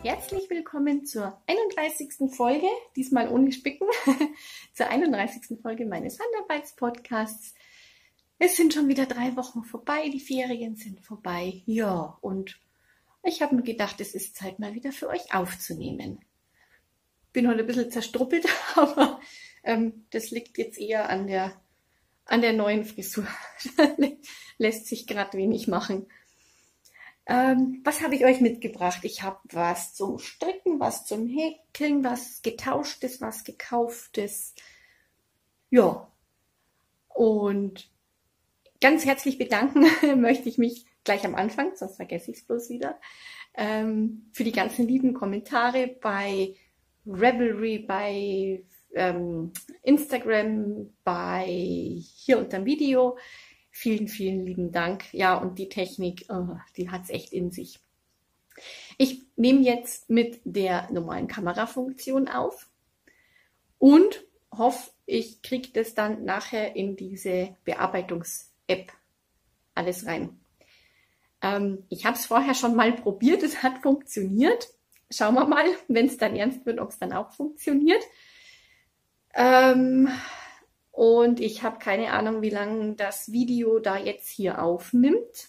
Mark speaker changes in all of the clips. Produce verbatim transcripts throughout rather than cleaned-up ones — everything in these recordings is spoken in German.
Speaker 1: herzlich willkommen zur einunddreißigsten Folge, diesmal ohne Spicken, zur einunddreißigsten Folge meines Handarbeitspodcasts. Es sind schon wieder drei Wochen vorbei, die Ferien sind vorbei. Ja, und ich habe mir gedacht, es ist Zeit mal wieder für euch aufzunehmen. Bin heute ein bisschen zerstruppelt, aber ähm, das liegt jetzt eher an der, an der neuen Frisur. Lässt sich gerade wenig machen. Ähm, was habe ich euch mitgebracht? Ich habe was zum Stricken, was zum Häkeln, was Getauschtes, was Gekauftes. Ja, und ganz herzlich bedanken möchte ich mich gleich am Anfang, sonst vergesse ich es bloß wieder, ähm, für die ganzen lieben Kommentare bei Ravelry, bei ähm, Instagram, bei hier unter dem Video. Vielen, vielen lieben Dank. Ja, und die Technik, oh, die hat es echt in sich. Ich nehme jetzt mit der normalen Kamerafunktion auf und hoffe, ich kriege das dann nachher in diese Bearbeitungs-App alles rein. Ähm, ich habe es vorher schon mal probiert, es hat funktioniert. Schauen wir mal, wenn es dann ernst wird, ob es dann auch funktioniert. Ähm... Und ich habe keine Ahnung, wie lange das Video da jetzt hier aufnimmt.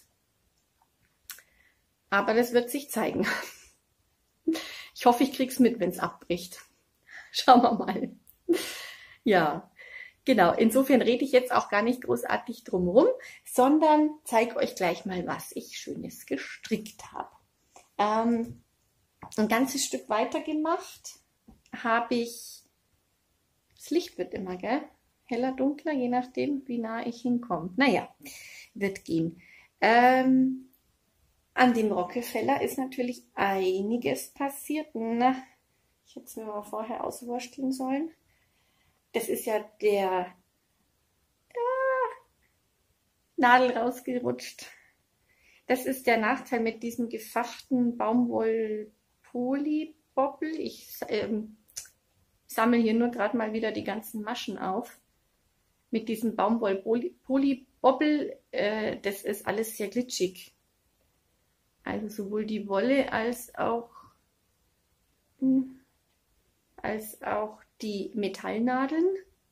Speaker 1: Aber das wird sich zeigen. Ich hoffe, ich kriege es mit, wenn es abbricht. Schauen wir mal. Ja, genau. Insofern rede ich jetzt auch gar nicht großartig drumherum, sondern zeige euch gleich mal, was ich Schönes gestrickt habe. Ähm, ein ganzes Stück weiter gemacht habe ich... Das Licht wird immer, gell? Heller, dunkler, je nachdem, wie nah ich hinkomme. Naja, wird gehen. Ähm, an dem Rockefeller ist natürlich einiges passiert. Na, ich hätte es mir mal vorher auswursteln sollen. Das ist ja der ah, Nadel rausgerutscht. Das ist der Nachteil mit diesem gefachten Baumwoll-Polybobbel. Ich ähm, sammle hier nur gerade mal wieder die ganzen Maschen auf. Mit diesem Baumwoll-Polybobbel, äh, das ist alles sehr glitschig. Also sowohl die Wolle als auch, hm, als auch die Metallnadeln.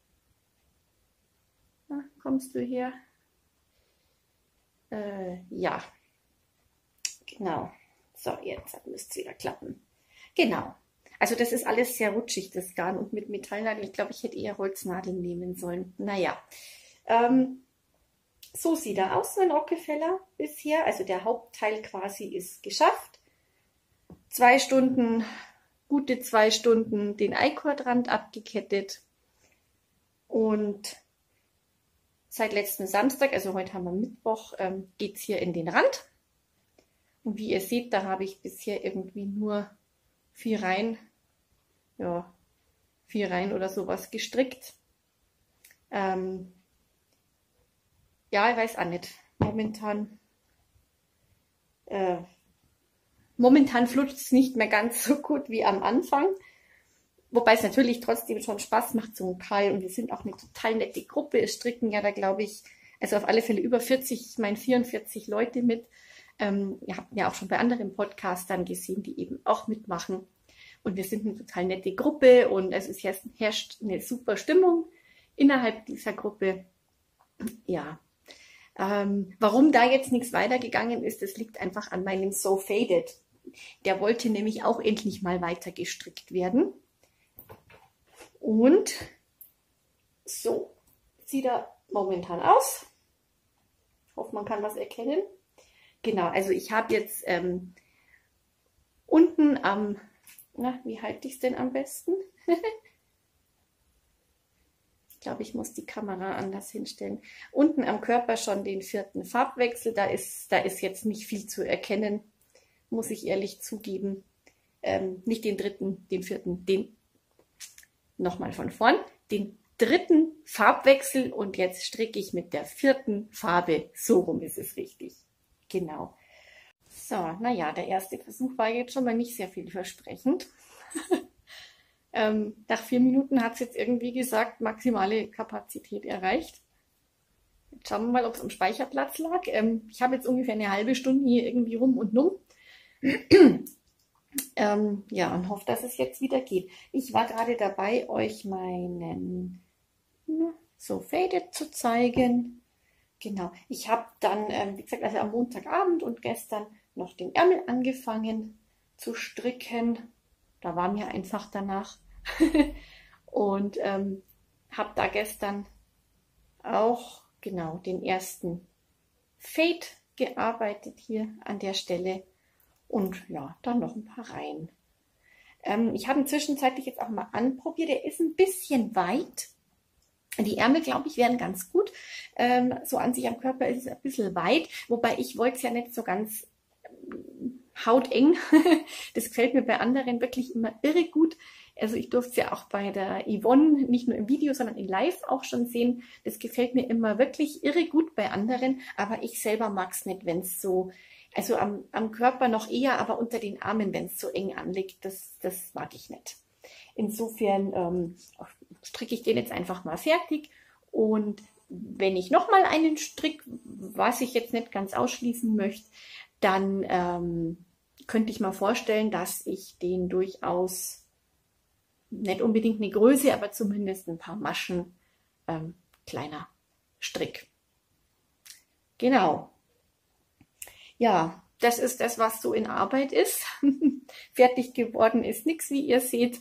Speaker 1: Na, kommst du her? Äh, ja, genau. So, jetzt müsste es wieder klappen. Genau. Also das ist alles sehr rutschig, das Garn, und mit Metallnadeln, ich glaube, ich hätte eher Holznadeln nehmen sollen. Naja, ähm, so sieht er aus, mein Rockefeller bisher. Also der Hauptteil quasi ist geschafft. Zwei Stunden, gute zwei Stunden den I-Cord-Rand abgekettet. Und seit letzten Samstag, also heute haben wir Mittwoch, ähm, geht es hier in den Rand. Und wie ihr seht, da habe ich bisher irgendwie nur vier Reihen, ja, vier Reihen oder sowas gestrickt. Ähm, ja, ich weiß auch nicht. Momentan, äh, momentan flutscht es nicht mehr ganz so gut wie am Anfang. Wobei es natürlich trotzdem schon Spaß macht zum Teil. Und wir sind auch eine total nette Gruppe. Es stricken ja da, glaube ich, also auf alle Fälle über vierzig, ich meine vierundvierzig Leute mit. Ähm, ihr habt ja auch schon bei anderen Podcastern gesehen, die eben auch mitmachen. Und wir sind eine total nette Gruppe und es ist, herrscht eine super Stimmung innerhalb dieser Gruppe. Ja, ähm, warum da jetzt nichts weitergegangen ist, das liegt einfach an meinem So Faded. Der wollte nämlich auch endlich mal weiter gestrickt werden. Und so sieht er momentan aus. Ich hoffe, man kann was erkennen. Genau, also ich habe jetzt ähm, unten am, na, wie halte ich es denn am besten? Ich glaube, ich muss die Kamera anders hinstellen. Unten am Körper schon den vierten Farbwechsel, da ist, da ist jetzt nicht viel zu erkennen, muss ich ehrlich zugeben. Ähm, nicht den dritten, den vierten, den, nochmal von vorn, den dritten Farbwechsel, und jetzt stricke ich mit der vierten Farbe, so rum ist es richtig. Genau. So, naja, der erste Versuch war jetzt schon mal nicht sehr vielversprechend. ähm, nach vier Minuten hat es jetzt irgendwie gesagt, maximale Kapazität erreicht. Jetzt schauen wir mal, ob es am Speicherplatz lag. Ähm, ich habe jetzt ungefähr eine halbe Stunde hier irgendwie rum und um. Ähm, ja, und hoffe, dass es jetzt wieder geht. Ich war gerade dabei, euch meinen na, so Faded zu zeigen. Genau, ich habe dann, ähm, wie gesagt, also am Montagabend und gestern noch den Ärmel angefangen zu stricken. Da war mir einfach danach. Und ähm, habe da gestern auch genau den ersten Fade gearbeitet hier an der Stelle. Und ja, dann noch ein paar Reihen. Ähm, ich habe ihn zwischenzeitlich jetzt auch mal anprobiert. Er ist ein bisschen weit. Die Ärmel, glaube ich, wären ganz gut. Ähm, so an sich am Körper ist es ein bisschen weit. Wobei ich wollte es ja nicht so ganz ähm, hauteng. Das gefällt mir bei anderen wirklich immer irre gut. Also ich durfte es ja auch bei der Yvonne, nicht nur im Video, sondern in Live auch schon sehen. Das gefällt mir immer wirklich irre gut bei anderen. Aber ich selber mag es nicht, wenn es so... Also am, am Körper noch eher, aber unter den Armen, wenn es so eng anliegt, das, das mag ich nicht. Insofern ähm, stricke ich den jetzt einfach mal fertig. Und wenn ich nochmal einen strick, was ich jetzt nicht ganz ausschließen möchte, dann ähm, könnte ich mal vorstellen, dass ich den durchaus, nicht unbedingt eine Größe, aber zumindest ein paar Maschen ähm, kleiner strick. Genau. Ja, das ist das, was so in Arbeit ist. Fertig geworden ist nichts, wie ihr seht.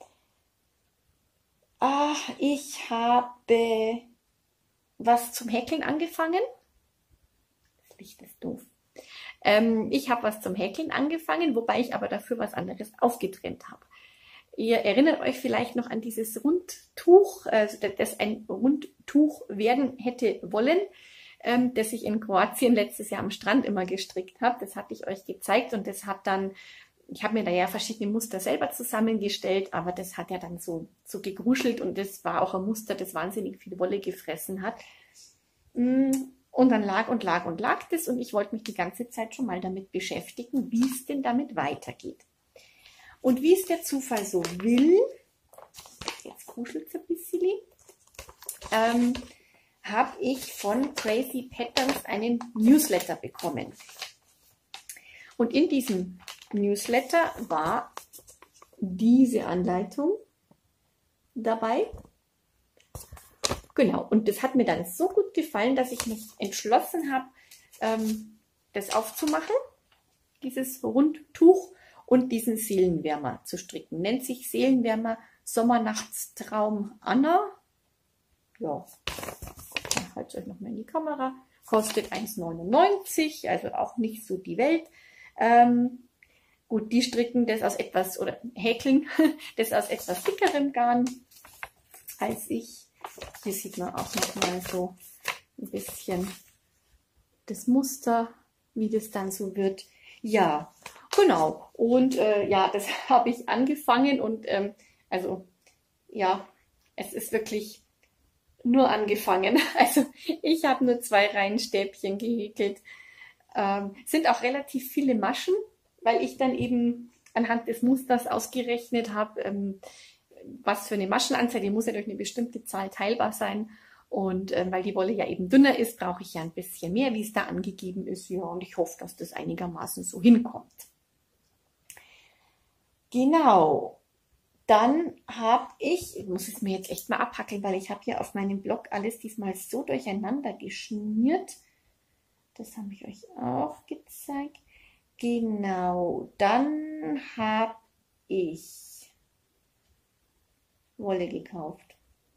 Speaker 1: Ach, ich habe was zum Häkeln angefangen. Das Licht ist doof. Ähm, ich habe was zum Häkeln angefangen, wobei ich aber dafür was anderes aufgetrennt habe. Ihr erinnert euch vielleicht noch an dieses Rundtuch, also das ein Rundtuch werden hätte wollen, ähm, das ich in Kroatien letztes Jahr am Strand immer gestrickt habe. Das hatte ich euch gezeigt und das hat dann, ich habe mir da ja verschiedene Muster selber zusammengestellt, aber das hat ja dann so, so gegruschelt und das war auch ein Muster, das wahnsinnig viel Wolle gefressen hat. Und dann lag und lag und lag das und ich wollte mich die ganze Zeit schon mal damit beschäftigen, wie es denn damit weitergeht. Und wie es der Zufall so will, jetzt kuschelt es ein bisschen, ähm, habe ich von Crazy Patterns einen Newsletter bekommen. Und in diesem Newsletter war diese Anleitung dabei. Genau, und das hat mir dann so gut gefallen, dass ich mich entschlossen habe, ähm, das aufzumachen, dieses Rundtuch, und diesen Seelenwärmer zu stricken. Nennt sich Seelenwärmer Sommernachtstraum Anna. Ja, ich halte euch nochmal in die Kamera. Kostet eins neunundneunzig, also auch nicht so die Welt. Ähm, gut, die stricken das aus etwas, oder häkeln das aus etwas dickerem Garn als ich. Hier sieht man auch nochmal so ein bisschen das Muster, wie das dann so wird. Ja, genau. Und äh, ja, das habe ich angefangen und ähm, also ja, es ist wirklich nur angefangen. Also ich habe nur zwei Reihen Stäbchen gehäkelt. Ähm, sind auch relativ viele Maschen, weil ich dann eben anhand des Musters ausgerechnet habe, ähm, was für eine Maschenanzahl, die muss ja durch eine bestimmte Zahl teilbar sein. Und ähm, weil die Wolle ja eben dünner ist, brauche ich ja ein bisschen mehr, wie es da angegeben ist. Ja, und ich hoffe, dass das einigermaßen so hinkommt. Genau. Dann habe ich, ich muss es mir jetzt echt mal abhackeln, weil ich habe hier auf meinem Blog alles diesmal so durcheinander geschmiert. Das habe ich euch auch gezeigt. Genau. Dann habe ich Wolle gekauft.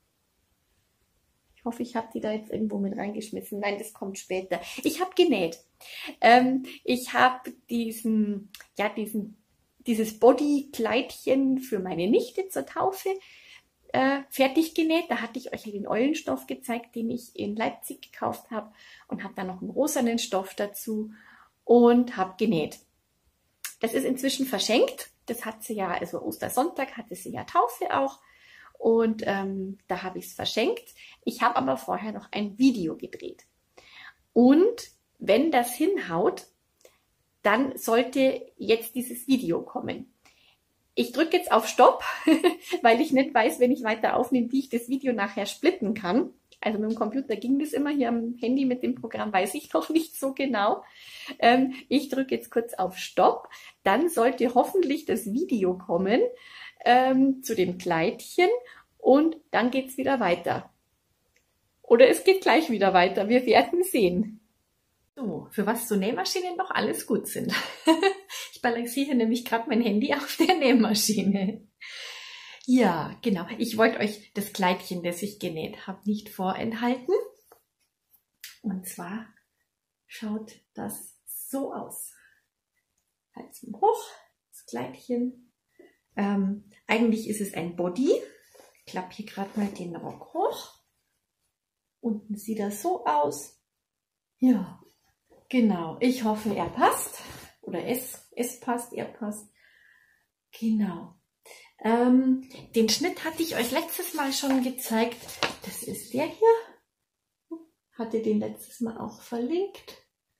Speaker 1: Ich hoffe, ich habe die da jetzt irgendwo mit reingeschmissen. Nein, das kommt später. Ich habe genäht. Ähm, ich habe diesen, ja, diesen, dieses Body-Kleidchen für meine Nichte zur Taufe äh, fertig genäht. Da hatte ich euch den Eulenstoff gezeigt, den ich in Leipzig gekauft habe, und habe dann noch einen rosanen Stoff dazu und habe genäht. Das ist inzwischen verschenkt. Das hat sie ja, also Ostersonntag hatte sie ja Taufe auch. Und ähm, da habe ich es verschenkt. Ich habe aber vorher noch ein Video gedreht. Und wenn das hinhaut, dann sollte jetzt dieses Video kommen. Ich drücke jetzt auf Stopp, weil ich nicht weiß, wenn ich weiter aufnehme, wie ich das Video nachher splitten kann. Also mit dem Computer ging das immer, hier am Handy mit dem Programm weiß ich noch nicht so genau. Ähm, ich drücke jetzt kurz auf Stopp, dann sollte hoffentlich das Video kommen ähm, zu dem Kleidchen und dann geht's wieder weiter. Oder es geht gleich wieder weiter, wir werden sehen. So, für was so Nähmaschinen noch alles gut sind. Ich balanciere nämlich gerade mein Handy auf der Nähmaschine. Ja, genau. Ich wollte euch das Kleidchen, das ich genäht habe, nicht vorenthalten. Und zwar schaut das so aus. Hals hoch, das Kleidchen. Ähm, eigentlich ist es ein Body. Ich klappe hier gerade mal den Rock hoch. Unten sieht das so aus. Ja, genau. Ich hoffe, er passt. Oder es, es passt, er passt. Genau. Ähm, den Schnitt hatte ich euch letztes Mal schon gezeigt. Das ist der hier. Hatte den letztes Mal auch verlinkt.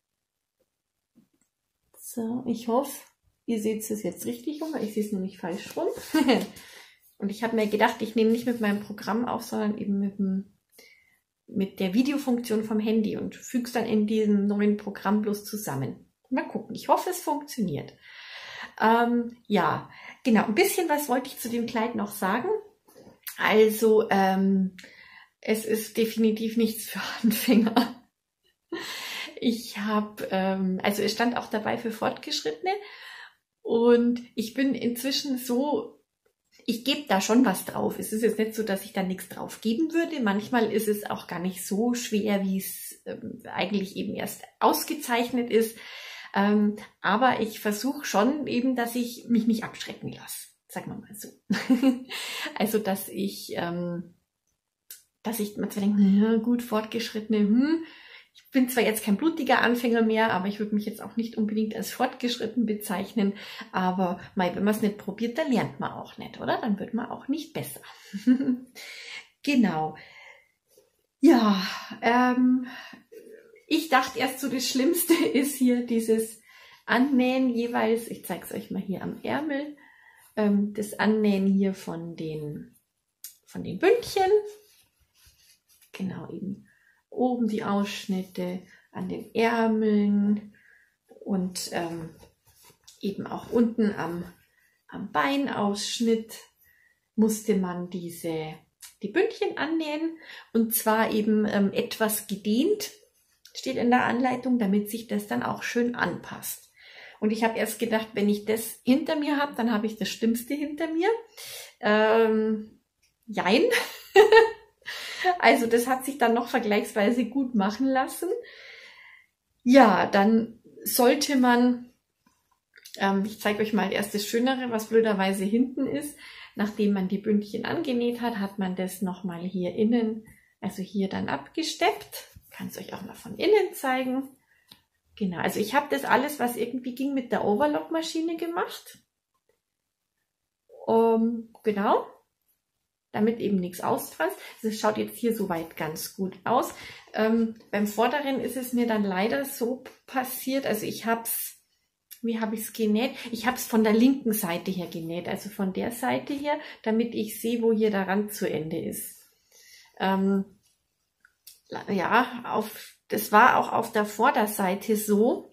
Speaker 1: So, ich hoffe, ihr seht es jetzt richtig rum, weil ich sehe es nämlich falsch rum. Und ich habe mir gedacht, ich nehme nicht mit meinem Programm auf, sondern eben mit, dem, mit der Videofunktion vom Handy und füge es dann in diesem neuen Programm bloß zusammen. Mal gucken, ich hoffe, es funktioniert. Ähm, ja, genau, ein bisschen was wollte ich zu dem Kleid noch sagen. Also, ähm, es ist definitiv nichts für Anfänger. Ich habe, ähm, also es stand auch dabei für Fortgeschrittene und ich bin inzwischen so, ich gebe da schon was drauf. Es ist jetzt nicht so, dass ich da nichts drauf geben würde. Manchmal ist es auch gar nicht so schwer, wie es ähm, eigentlich eben erst ausgezeichnet ist. Ähm, aber ich versuche schon eben, dass ich mich nicht abschrecken lasse, sagen wir mal so. Also, dass ich, ähm, dass ich manchmal denke, ja, gut, Fortgeschrittene, hm, ich bin zwar jetzt kein blutiger Anfänger mehr, aber ich würde mich jetzt auch nicht unbedingt als fortgeschritten bezeichnen. Aber mei, wenn man es nicht probiert, dann lernt man auch nicht, oder? Dann wird man auch nicht besser. Genau. Ja, ähm, ich dachte erst so, das Schlimmste ist hier dieses Annähen jeweils, ich zeige es euch mal hier am Ärmel, ähm, das Annähen hier von den, von den Bündchen. Genau, eben oben die Ausschnitte an den Ärmeln und ähm, eben auch unten am, am Beinausschnitt musste man diese, die Bündchen annähen und zwar eben ähm, etwas gedehnt, steht in der Anleitung, damit sich das dann auch schön anpasst. Und ich habe erst gedacht, wenn ich das hinter mir habe, dann habe ich das Schlimmste hinter mir. Ähm, jein. Also das hat sich dann noch vergleichsweise gut machen lassen. Ja, dann sollte man, ähm, ich zeige euch mal erst das Schönere, was blöderweise hinten ist. Nachdem man die Bündchen angenäht hat, hat man das nochmal hier innen, also hier dann abgesteppt. Ich kann es euch auch mal von innen zeigen. Genau, also ich habe das alles, was irgendwie ging, mit der Overlock-Maschine gemacht. Um, genau. Damit eben nichts ausfranst. Das schaut jetzt hier soweit ganz gut aus. Ähm, beim Vorderen ist es mir dann leider so passiert, also ich habe es, wie habe ich es genäht? Ich habe es von der linken Seite her genäht, also von der Seite her, damit ich sehe, wo hier der Rand zu Ende ist. Ähm, ja, auf, das war auch auf der Vorderseite so.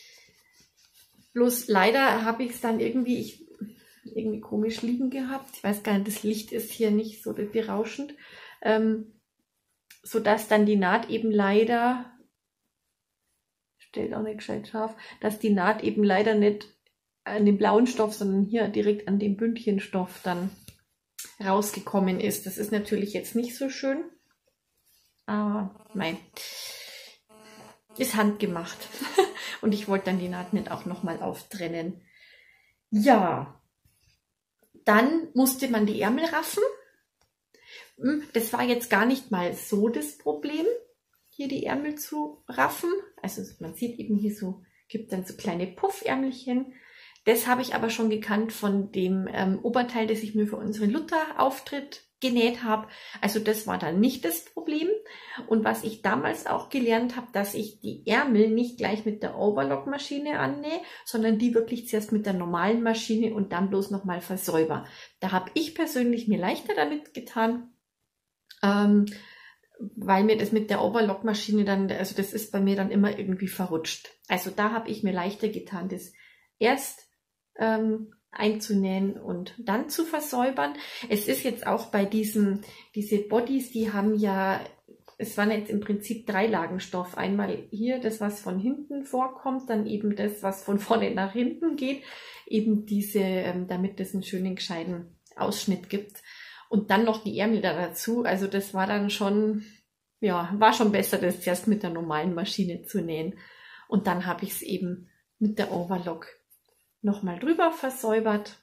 Speaker 1: Bloß leider habe ich es dann irgendwie, ich irgendwie komisch liegen gehabt. Ich weiß gar nicht, das Licht ist hier nicht so berauschend. Ähm, so dass dann die Naht eben leider, stellt auch nicht gescheit scharf, dass die Naht eben leider nicht an dem blauen Stoff, sondern hier direkt an dem Bündchenstoff dann rausgekommen ist. Das ist natürlich jetzt nicht so schön. Aber nein, ist handgemacht. Und ich wollte dann die Naht nicht auch nochmal auftrennen. Ja. Dann musste man die Ärmel raffen. Das war jetzt gar nicht mal so das Problem, hier die Ärmel zu raffen. Also man sieht eben hier so, gibt dann so kleine Puffärmelchen. Das habe ich aber schon gekannt von dem ähm, Oberteil, das ich mir für unseren Luther-Auftritt genäht habe. Also das war dann nicht das Problem. Und was ich damals auch gelernt habe, dass ich die Ärmel nicht gleich mit der Overlock-Maschine annähe, sondern die wirklich zuerst mit der normalen Maschine und dann bloß nochmal versäuber. Da habe ich persönlich mir leichter damit getan, ähm, weil mir das mit der Overlockmaschine dann, also das ist bei mir dann immer irgendwie verrutscht. Also da habe ich mir leichter getan, das erst ähm, einzunähen und dann zu versäubern. Es ist jetzt auch bei diesen, diese Bodies, die haben ja, es waren jetzt im Prinzip drei Lagen Stoff. Einmal hier das, was von hinten vorkommt, dann eben das, was von vorne nach hinten geht, eben diese, ähm, damit es einen schönen, gescheiten Ausschnitt gibt. Und dann noch die Ärmel da dazu. Also das war dann schon, ja, war schon besser, das zuerst mit der normalen Maschine zu nähen. Und dann habe ich es eben mit der Overlock nochmal drüber versäubert.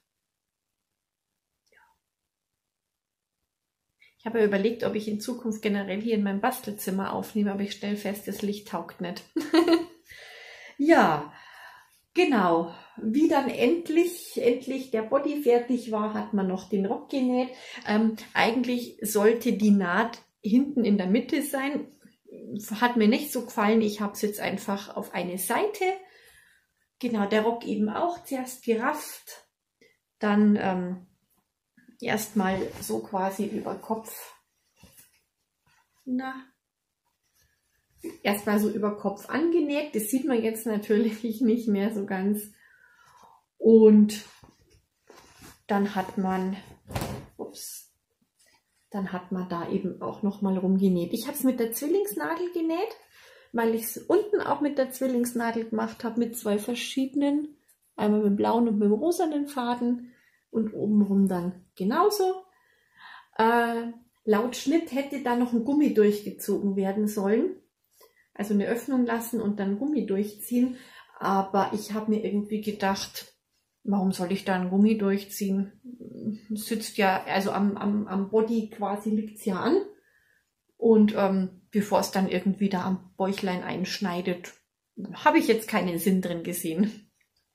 Speaker 1: Ich habe ja überlegt, ob ich in Zukunft generell hier in meinem Bastelzimmer aufnehme, aber ich stelle fest, das Licht taugt nicht. Ja, genau. Wie dann endlich, endlich der Body fertig war, hat man noch den Rock genäht. Ähm, eigentlich sollte die Naht hinten in der Mitte sein. Hat mir nicht so gefallen. Ich habe es jetzt einfach auf eine Seite. Genau, der Rock eben auch zuerst gerafft. Dann ähm, erstmal so quasi über Kopf. Na, erstmal so über Kopf angenäht. Das sieht man jetzt natürlich nicht mehr so ganz. Und dann hat man, ups, dann hat man da eben auch nochmal rumgenäht. Ich habe es mit der Zwillingsnadel genäht, weil ich es unten auch mit der Zwillingsnadel gemacht habe, mit zwei verschiedenen, einmal mit dem blauen und mit dem rosanen Faden und obenrum dann genauso. Äh, laut Schnitt hätte da noch ein Gummi durchgezogen werden sollen. Also eine Öffnung lassen und dann Gummi durchziehen. Aber ich habe mir irgendwie gedacht, warum soll ich da ein Gummi durchziehen? Es sitzt ja, also am, am, am Body quasi liegt es ja an. Und ähm, bevor es dann irgendwie da am Bäuchlein einschneidet, habe ich jetzt keinen Sinn drin gesehen.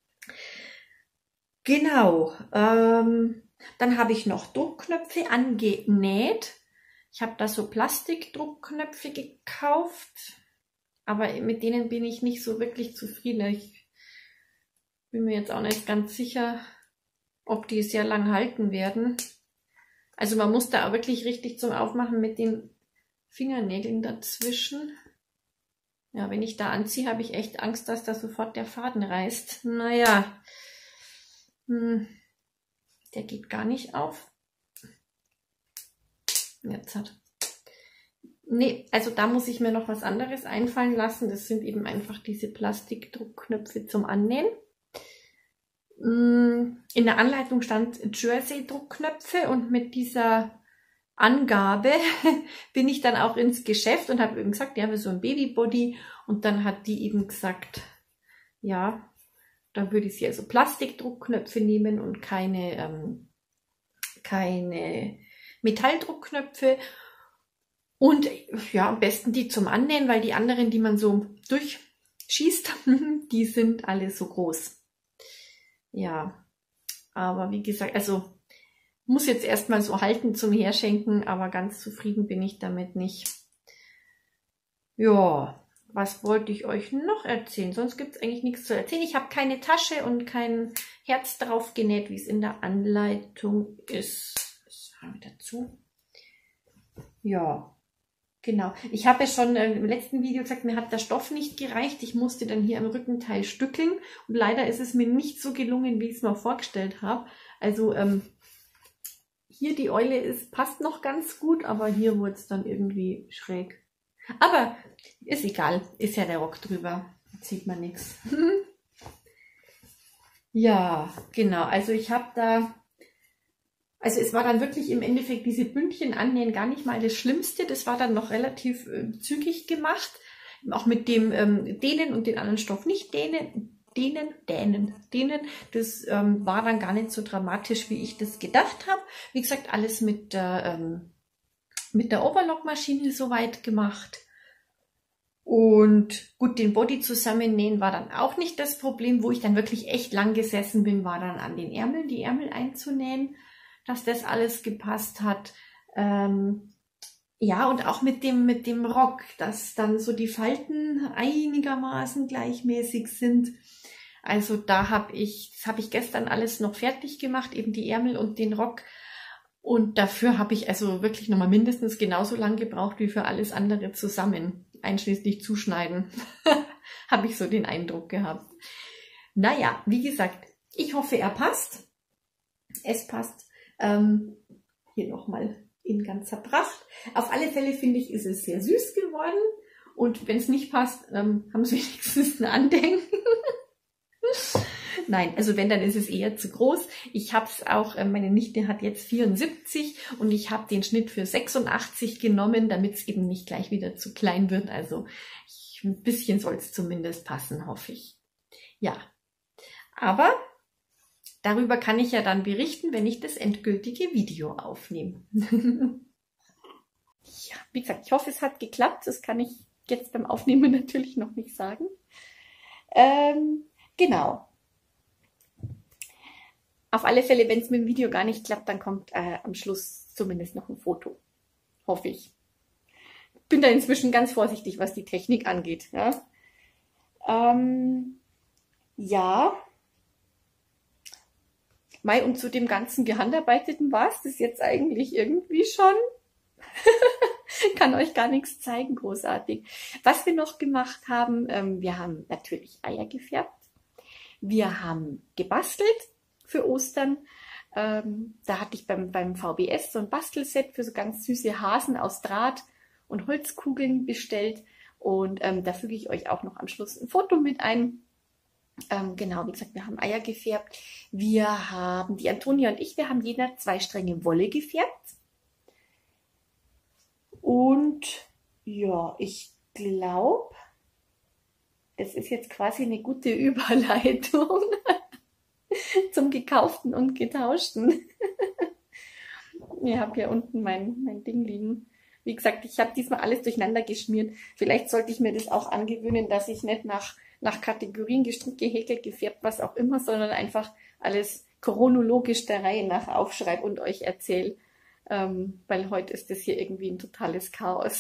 Speaker 1: Genau. Ähm, dann habe ich noch Druckknöpfe angenäht. Ich habe da so Plastikdruckknöpfe gekauft. Aber mit denen bin ich nicht so wirklich zufrieden. Ich bin mir jetzt auch nicht ganz sicher, ob die sehr lang halten werden. Also man muss da auch wirklich richtig zum Aufmachen mit den Fingernägeln dazwischen. Ja, wenn ich da anziehe, habe ich echt Angst, dass da sofort der Faden reißt. Naja, hm, der geht gar nicht auf. Jetzt hat... Nee, also da muss ich mir noch was anderes einfallen lassen. Das sind eben einfach diese Plastikdruckknöpfe zum Annähen. In der Anleitung stand Jersey-Druckknöpfe und mit dieser Angabe bin ich dann auch ins Geschäft und habe eben gesagt, ja, wir so ein Babybody. Und dann hat die eben gesagt, ja, dann würde ich sie also Plastikdruckknöpfe nehmen und keine, ähm, keine Metalldruckknöpfe. Und ja, am besten die zum Annähen, weil die anderen, die man so durchschießt, die sind alle so groß. Ja, aber wie gesagt, also muss jetzt erstmal so halten zum Herschenken, aber ganz zufrieden bin ich damit nicht. Ja, was wollte ich euch noch erzählen? Sonst gibt es eigentlich nichts zu erzählen. Ich habe keine Tasche und kein Herz drauf genäht, wie es in der Anleitung ist. Das haben wir dazu. Ja. Genau. Ich habe ja schon im letzten Video gesagt, mir hat der Stoff nicht gereicht. Ich musste dann hier am Rückenteil stückeln. Und leider ist es mir nicht so gelungen, wie ich es mir vorgestellt habe. Also ähm, hier die Eule ist, passt noch ganz gut, aber hier wurde es dann irgendwie schräg. Aber ist egal. Ist ja der Rock drüber. Jetzt sieht man nichts. Ja, genau. Also ich habe da... Also es war dann wirklich im Endeffekt diese Bündchen annähen gar nicht mal das Schlimmste. Das war dann noch relativ äh, zügig gemacht. Auch mit dem ähm, Dehnen und den anderen Stoff nicht dehnen, dehnen, dehnen, dehnen. Das ähm, war dann gar nicht so dramatisch, wie ich das gedacht habe. Wie gesagt, alles mit der, ähm, mit der Overlockmaschine soweit gemacht. Und gut, den Body zusammennähen war dann auch nicht das Problem. Wo ich dann wirklich echt lang gesessen bin, war dann an den Ärmeln, die Ärmel einzunähen, dass das alles gepasst hat. Ähm, ja, und auch mit dem, mit dem Rock, dass dann so die Falten einigermaßen gleichmäßig sind. Also da habe ich, das habe ich gestern alles noch fertig gemacht, eben die Ärmel und den Rock.
Speaker 2: Und dafür habe ich also wirklich nochmal mindestens genauso lang gebraucht wie für alles andere zusammen, einschließlich Zuschneiden. Habe ich so den Eindruck gehabt. Naja, wie gesagt, ich hoffe, er passt. Es passt. Ähm, hier nochmal in ganzer Pracht. Auf alle Fälle finde ich, ist es sehr süß geworden. Und wenn es nicht passt, ähm, haben sie wenigstens ein Andenken. Nein, also wenn, dann ist es eher zu groß. Ich habe es auch, äh, meine Nichte hat jetzt vierundsiebzig und ich habe den Schnitt für sechsundachtzig genommen, damit es eben nicht gleich wieder zu klein wird. Also ich, ein bisschen soll es zumindest passen, hoffe ich. Ja, aber darüber kann ich ja dann berichten, wenn ich das endgültige Video aufnehme. Ja, wie gesagt, ich hoffe, es hat geklappt. Das kann ich jetzt beim Aufnehmen natürlich noch nicht sagen. Ähm, genau. Auf alle Fälle, wenn es mit dem Video gar nicht klappt, dann kommt äh, am Schluss zumindest noch ein Foto. Hoffe ich. Bin da inzwischen ganz vorsichtig, was die Technik angeht. Ja, ähm, ja. Mai, und zu dem ganzen Gehandarbeiteten war es das jetzt eigentlich irgendwie schon. Kann euch gar nichts zeigen, großartig. Was wir noch gemacht haben, ähm, wir haben natürlich Eier gefärbt. Wir haben gebastelt für Ostern. Ähm, da hatte ich beim, beim V B S so ein Bastelset für so ganz süße Hasen aus Draht und Holzkugeln bestellt. Und ähm, da füge ich euch auch noch am Schluss ein Foto mit ein. Ähm, genau, wie gesagt, wir haben Eier gefärbt. Wir haben, die Antonia und ich, wir haben jeder zwei Stränge Wolle gefärbt. Und ja, ich glaube, das ist jetzt quasi eine gute Überleitung zum Gekauften und Getauschten. Ich habe hier unten mein, mein Ding liegen. Wie gesagt, ich habe diesmal alles durcheinander geschmiert. Vielleicht sollte ich mir das auch angewöhnen, dass ich nicht nach, nach Kategorien gestrickt, gehäkelt, gefärbt, was auch immer, sondern einfach alles chronologisch der Reihe nach aufschreibe und euch erzähle. Ähm, weil heute ist das hier irgendwie ein totales Chaos.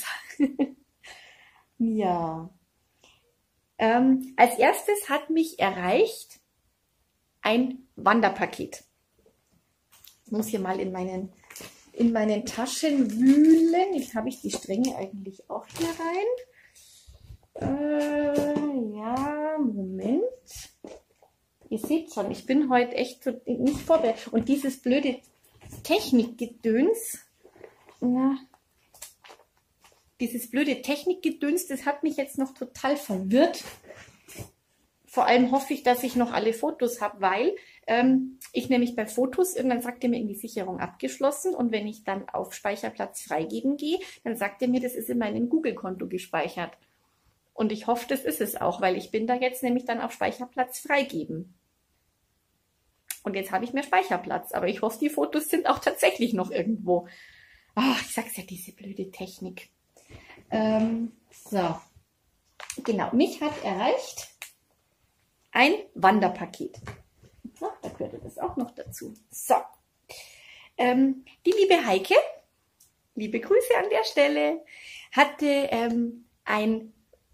Speaker 2: Ja. Ähm, als erstes hat mich erreicht ein Wanderpaket. Ich muss hier mal in meinen, in meinen Taschen wühlen. Jetzt habe ich die Stränge eigentlich auch hier rein. Äh, ja, Moment. Ihr seht schon, ich bin heute echt nicht vorbereitet. Und dieses blöde Technikgedöns, na, dieses blöde Technikgedöns, das hat mich jetzt noch total verwirrt. Vor allem hoffe ich, dass ich noch alle Fotos habe, weil ähm, ich nämlich bei Fotos, irgendwann sagt er mir irgendwie Sicherung abgeschlossen und wenn ich dann auf Speicherplatz freigeben gehe, dann sagt er mir, das ist in meinem Google-Konto gespeichert. Und ich hoffe, das ist es auch, weil ich bin da jetzt nämlich dann auf Speicherplatz freigeben. Und jetzt habe ich mehr Speicherplatz, aber ich hoffe, die Fotos sind auch tatsächlich noch irgendwo. Ach, ich sag's ja, diese blöde Technik. Ähm, so, genau, mich hat erreicht ein Wanderpaket. So, da gehört das auch noch dazu. So, ähm, die liebe Heike, liebe Grüße an der Stelle, hatte ähm, ein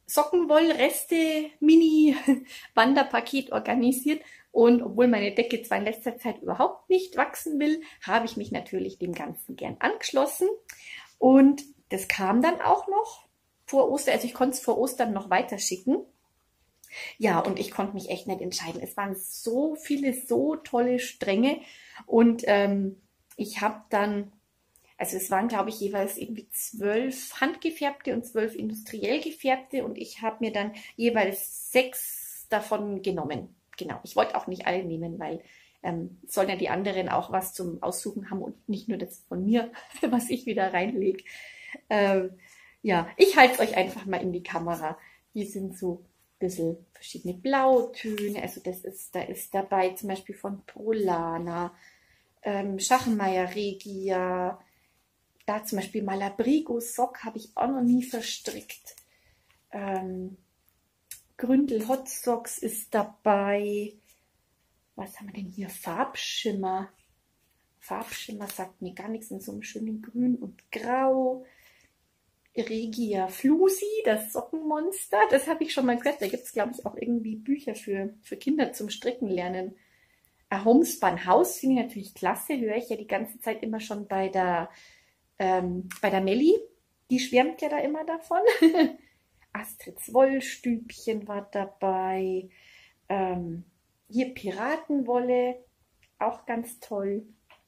Speaker 2: Sockenwollreste-Mini-Wanderpaket organisiert. Und obwohl meine Decke zwar in letzter Zeit überhaupt nicht wachsen will, habe ich mich natürlich dem Ganzen gern angeschlossen. Und das kam dann auch noch vor Ostern, also ich konnte es vor Ostern noch weiterschicken. Ja, und ich konnte mich echt nicht entscheiden. Es waren so viele, so tolle Stränge. Und ähm, ich habe dann, also es waren, glaube ich, jeweils irgendwie zwölf handgefärbte und zwölf industriell gefärbte. Und ich habe mir dann jeweils sechs davon genommen. Genau, ich wollte auch nicht alle nehmen, weil ähm, sollen ja die anderen auch was zum Aussuchen haben und nicht nur das von mir, was ich wieder reinlege. Ähm, ja, ich halte es euch einfach mal in die Kamera. Hier sind so ein bisschen verschiedene Blautöne. Also das ist, da ist dabei zum Beispiel von Polana, ähm, Schachenmeier Regia, da zum Beispiel Malabrigo Sock habe ich auch noch nie verstrickt. Ähm, Gründel Hot Socks ist dabei. Was haben wir denn hier? Farbschimmer. Farbschimmer sagt mir gar nichts, in so einem schönen Grün und Grau. Regia Flusi, das Sockenmonster. Das habe ich schon mal gehört. Da gibt es, glaube ich, auch irgendwie Bücher für, für Kinder zum Stricken lernen. ein Homespun-Haus finde ich natürlich klasse, höre ich ja die ganze Zeit immer schon bei der, ähm, bei der Melli. Die schwärmt ja da immer davon. Astrids Wollstübchen war dabei. Ähm, hier Piratenwolle, auch ganz toll.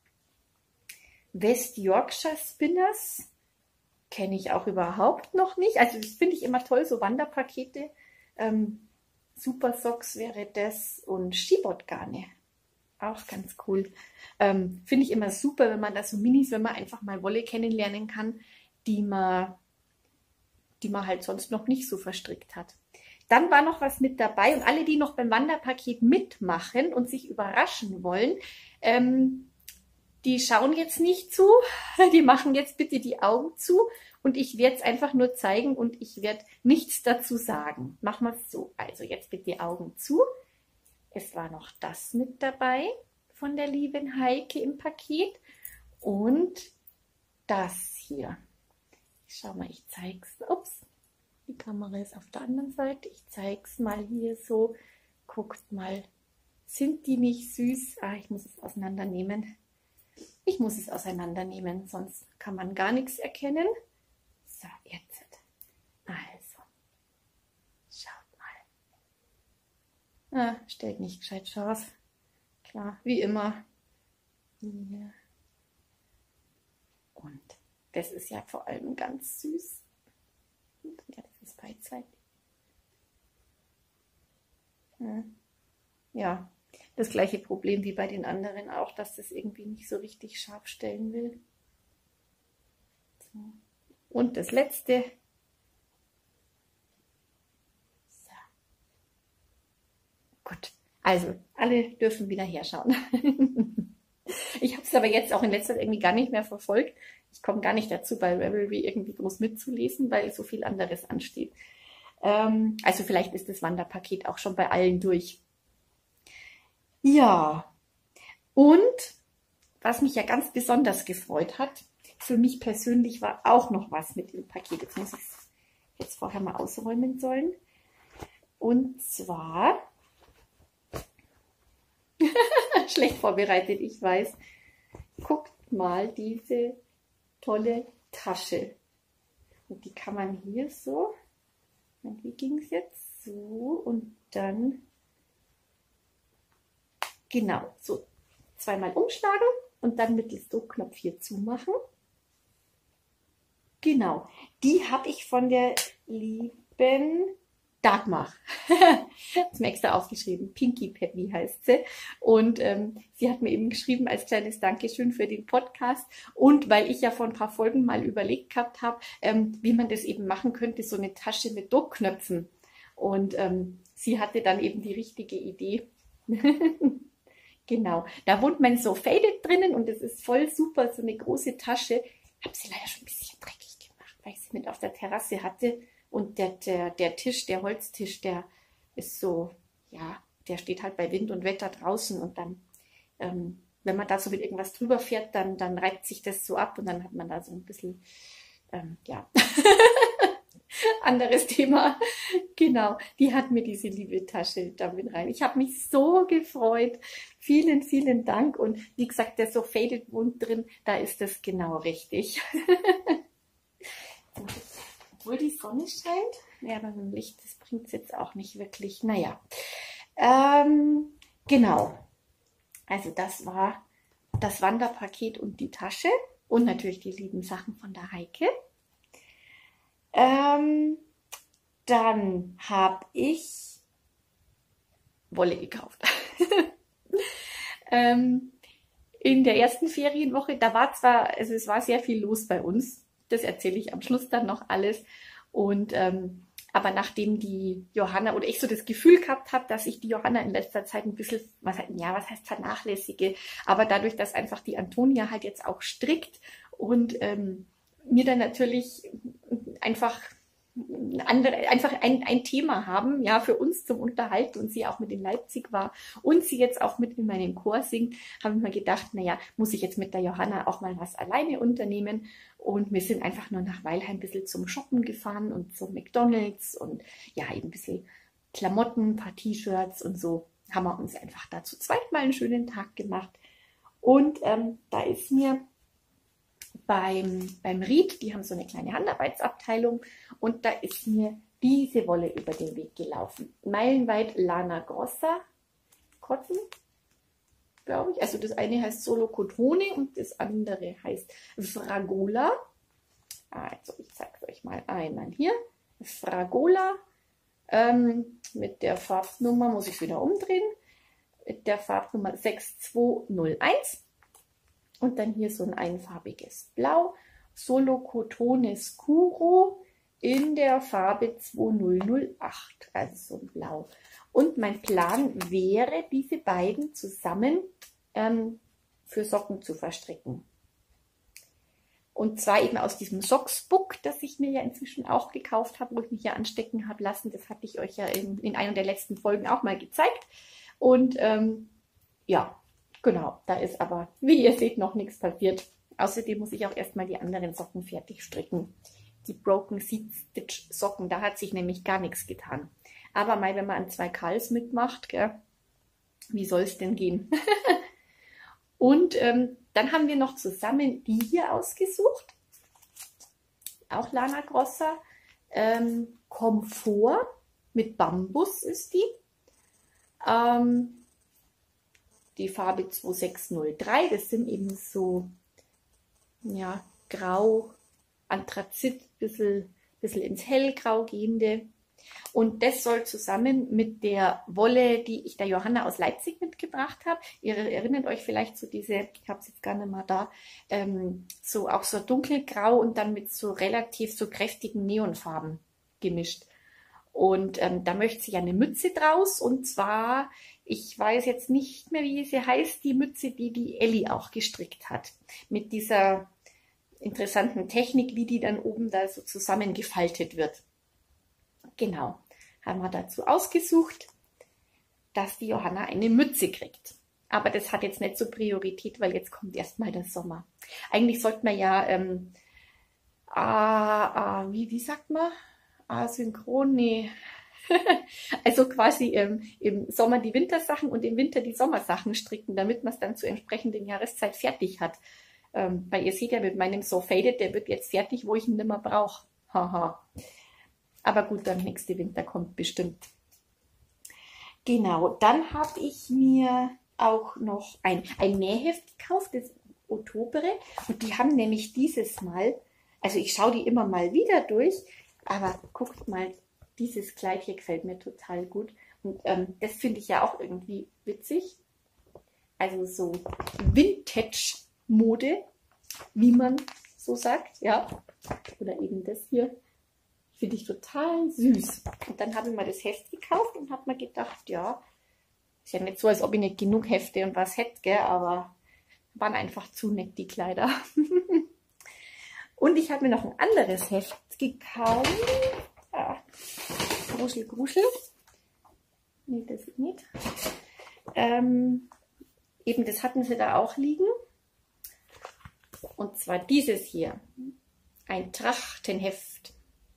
Speaker 2: West Yorkshire Spinners kenne ich auch überhaupt noch nicht. Also das finde ich immer toll, so Wanderpakete. Ähm, Super Socks wäre das und Skibotgarne. Auch ganz cool. Ähm, finde ich immer super, wenn man da so Minis, wenn man einfach mal Wolle kennenlernen kann, die man, die man halt sonst noch nicht so verstrickt hat. Dann war noch was mit dabei und alle, die noch beim Wanderpaket mitmachen und sich überraschen wollen, ähm, die schauen jetzt nicht zu, die machen jetzt bitte die Augen zu und ich werde es einfach nur zeigen und ich werde nichts dazu sagen. Machen wir es so. Also jetzt bitte die Augen zu. Es war noch das mit dabei von der lieben Heike im Paket und das hier. Ich schau mal, ich zeig's. Ups, die Kamera ist auf der anderen Seite. Ich zeig's mal hier so. Guckt mal, sind die nicht süß? Ah, ich muss es auseinandernehmen. Ich muss es auseinandernehmen, sonst kann man gar nichts erkennen. So, jetzt. Also, schaut mal. Ah, stellt nicht gescheit scharf. Klar, wie immer. Hier. Und das ist ja vor allem ganz süß. Ja, das ist beidseitig. Ja, das gleiche Problem wie bei den anderen auch, dass das irgendwie nicht so richtig scharf stellen will. So. Und das letzte. So. Gut, also alle dürfen wieder herschauen. Ich habe es aber jetzt auch in letzter Zeit irgendwie gar nicht mehr verfolgt. Ich komme gar nicht dazu, bei Ravelry irgendwie groß mitzulesen, weil so viel anderes ansteht. Ähm, also vielleicht ist das Wanderpaket auch schon bei allen durch. Ja, und was mich ja ganz besonders gefreut hat, für mich persönlich war auch noch was mit dem Paket. Jetzt muss ich es jetzt vorher mal ausräumen sollen. Und zwar, schlecht vorbereitet, ich weiß, guckt mal diese tolle Tasche. Und die kann man hier so, und wie ging es jetzt? So und dann, genau, so zweimal umschlagen und dann mittels Druckknopf hier zumachen. Genau, die habe ich von der lieben Dagmar. Das mir extra aufgeschrieben. Pinky Peppy heißt sie. Und ähm, sie hat mir eben geschrieben als kleines Dankeschön für den Podcast. Und weil ich ja vor ein paar Folgen mal überlegt gehabt habe, ähm, wie man das eben machen könnte, so eine Tasche mit Druckknöpfen. Und ähm, sie hatte dann eben die richtige Idee. Genau. Da wohnt mein So Faded drinnen und das ist voll super, so eine große Tasche. Ich habe sie leider schon ein bisschen dreckig gemacht, weil ich sie mit auf der Terrasse hatte. Und der, der, der Tisch, der Holztisch, der ist so, ja, der steht halt bei Wind und Wetter draußen. Und dann, ähm, wenn man da so mit irgendwas drüber fährt, dann, dann reibt sich das so ab und dann hat man da so ein bisschen, ähm, ja, anderes Thema. Genau, die hat mir diese liebe Tasche damit rein. Ich habe mich so gefreut. Vielen, vielen Dank. Und wie gesagt, der So Faded wohnt drin, da ist das genau richtig. Obwohl die Sonne scheint. Ja, aber mit dem Licht, das bringt es jetzt auch nicht wirklich. Naja, ähm, genau. Also das war das Wanderpaket und die Tasche. Und natürlich die lieben Sachen von der Heike. Ähm, dann habe ich Wolle gekauft. ähm, in der ersten Ferienwoche, da war zwar, also es war sehr viel los bei uns. Das erzähle ich am Schluss dann noch alles. Und ähm, aber nachdem die Johanna oder ich so das Gefühl gehabt habe, dass ich die Johanna in letzter Zeit ein bisschen, was, ja, was heißt vernachlässige, aber dadurch, dass einfach die Antonia halt jetzt auch strickt und ähm, mir dann natürlich einfach andere, einfach ein, ein Thema haben, ja, für uns zum Unterhalten und sie auch mit in Leipzig war und sie jetzt auch mit in meinem Chor singt, habe ich mir gedacht, naja, muss ich jetzt mit der Johanna auch mal was alleine unternehmen und wir sind einfach nur nach Weilheim ein bisschen zum Shoppen gefahren und zum McDonalds und ja, eben ein bisschen Klamotten, ein paar T-Shirts und so. haben wir uns einfach da zu zweit mal einen schönen Tag gemacht. Und ähm, da ist mir beim, beim Ried, die haben so eine kleine Handarbeitsabteilung, und da ist mir diese Wolle über den Weg gelaufen. Meilenweit Lana Grossa Cotton, glaube ich. Also das eine heißt Solo Cotone und das andere heißt Fragola. Also ich zeige es euch mal einmal hier. Fragola ähm, mit der Farbnummer, muss ich wieder umdrehen, mit der Farbnummer sechs zwei null eins. Und dann hier so ein einfarbiges Blau. Solo Cotone Scuro in der Farbe zwei null null acht, also so ein Blau. Und mein Plan wäre, diese beiden zusammen ähm, für Socken zu verstricken. Und zwar eben aus diesem Socksbook, das ich mir ja inzwischen auch gekauft habe, wo ich mich ja anstecken habe lassen. Das hatte ich euch ja in, in einer der letzten Folgen auch mal gezeigt. Und ähm, ja, genau, da ist aber, wie ihr seht, noch nichts passiert. Außerdem muss ich auch erstmal die anderen Socken fertig stricken. Die Broken Seed Stitch Socken, da hat sich nämlich gar nichts getan. Aber mal, wenn man an zwei Kals mitmacht, gell, wie soll es denn gehen? Und ähm, dann haben wir noch zusammen die hier ausgesucht. Auch Lana Grossa. Ähm, Komfort mit Bambus ist die. Ähm, die Farbe zwei sechs null drei. Das sind eben so, ja, grau, Anthrazit, bisschen, bisschen ins Hellgrau gehende. Und das soll zusammen mit der Wolle, die ich der Johanna aus Leipzig mitgebracht habe, ihr erinnert euch vielleicht so diese, ich habe es jetzt gar nicht mal da, ähm, so auch so dunkelgrau und dann mit so relativ so kräftigen Neonfarben gemischt. Und ähm, da möchte sie eine Mütze draus, und zwar, ich weiß jetzt nicht mehr, wie sie heißt, die Mütze, die die Elli auch gestrickt hat. Mit dieser interessanten Technik, wie die dann oben da so zusammengefaltet wird. Genau, haben wir dazu ausgesucht, dass die Johanna eine Mütze kriegt. Aber das hat jetzt nicht so Priorität, weil jetzt kommt erstmal der Sommer. Eigentlich sollte man ja, ähm, ah, ah, wie, wie sagt man? Asynchron, nee. Also quasi ähm, im Sommer die Wintersachen und im Winter die Sommersachen stricken, damit man es dann zur entsprechenden Jahreszeit fertig hat. Ähm, weil ihr seht ja mit meinem So Faded, der wird jetzt fertig, wo ich ihn nicht mehr brauche. Haha. Aber gut, der nächste Winter kommt bestimmt. Genau, dann habe ich mir auch noch ein, ein Nähheft gekauft, das Otobere. Und die haben nämlich dieses Mal, also ich schaue die immer mal wieder durch, aber guckt mal, dieses Kleid hier gefällt mir total gut. Und ähm, das finde ich ja auch irgendwie witzig. Also so Vintage-Mode, wie man so sagt, ja. Oder eben das hier. Finde ich total süß. Und dann habe ich mir das Heft gekauft und habe mir gedacht, ja, ist ja nicht so, als ob ich nicht genug Hefte und was hätte, gell, aber waren einfach zu nett, die Kleider. Und ich habe mir noch ein anderes Heft gekauft. Ah, Gruschel, Gruschel. Nee, das ist nicht. Ähm, eben, das hatten sie da auch liegen. Und zwar dieses hier. Ein Trachtenheft.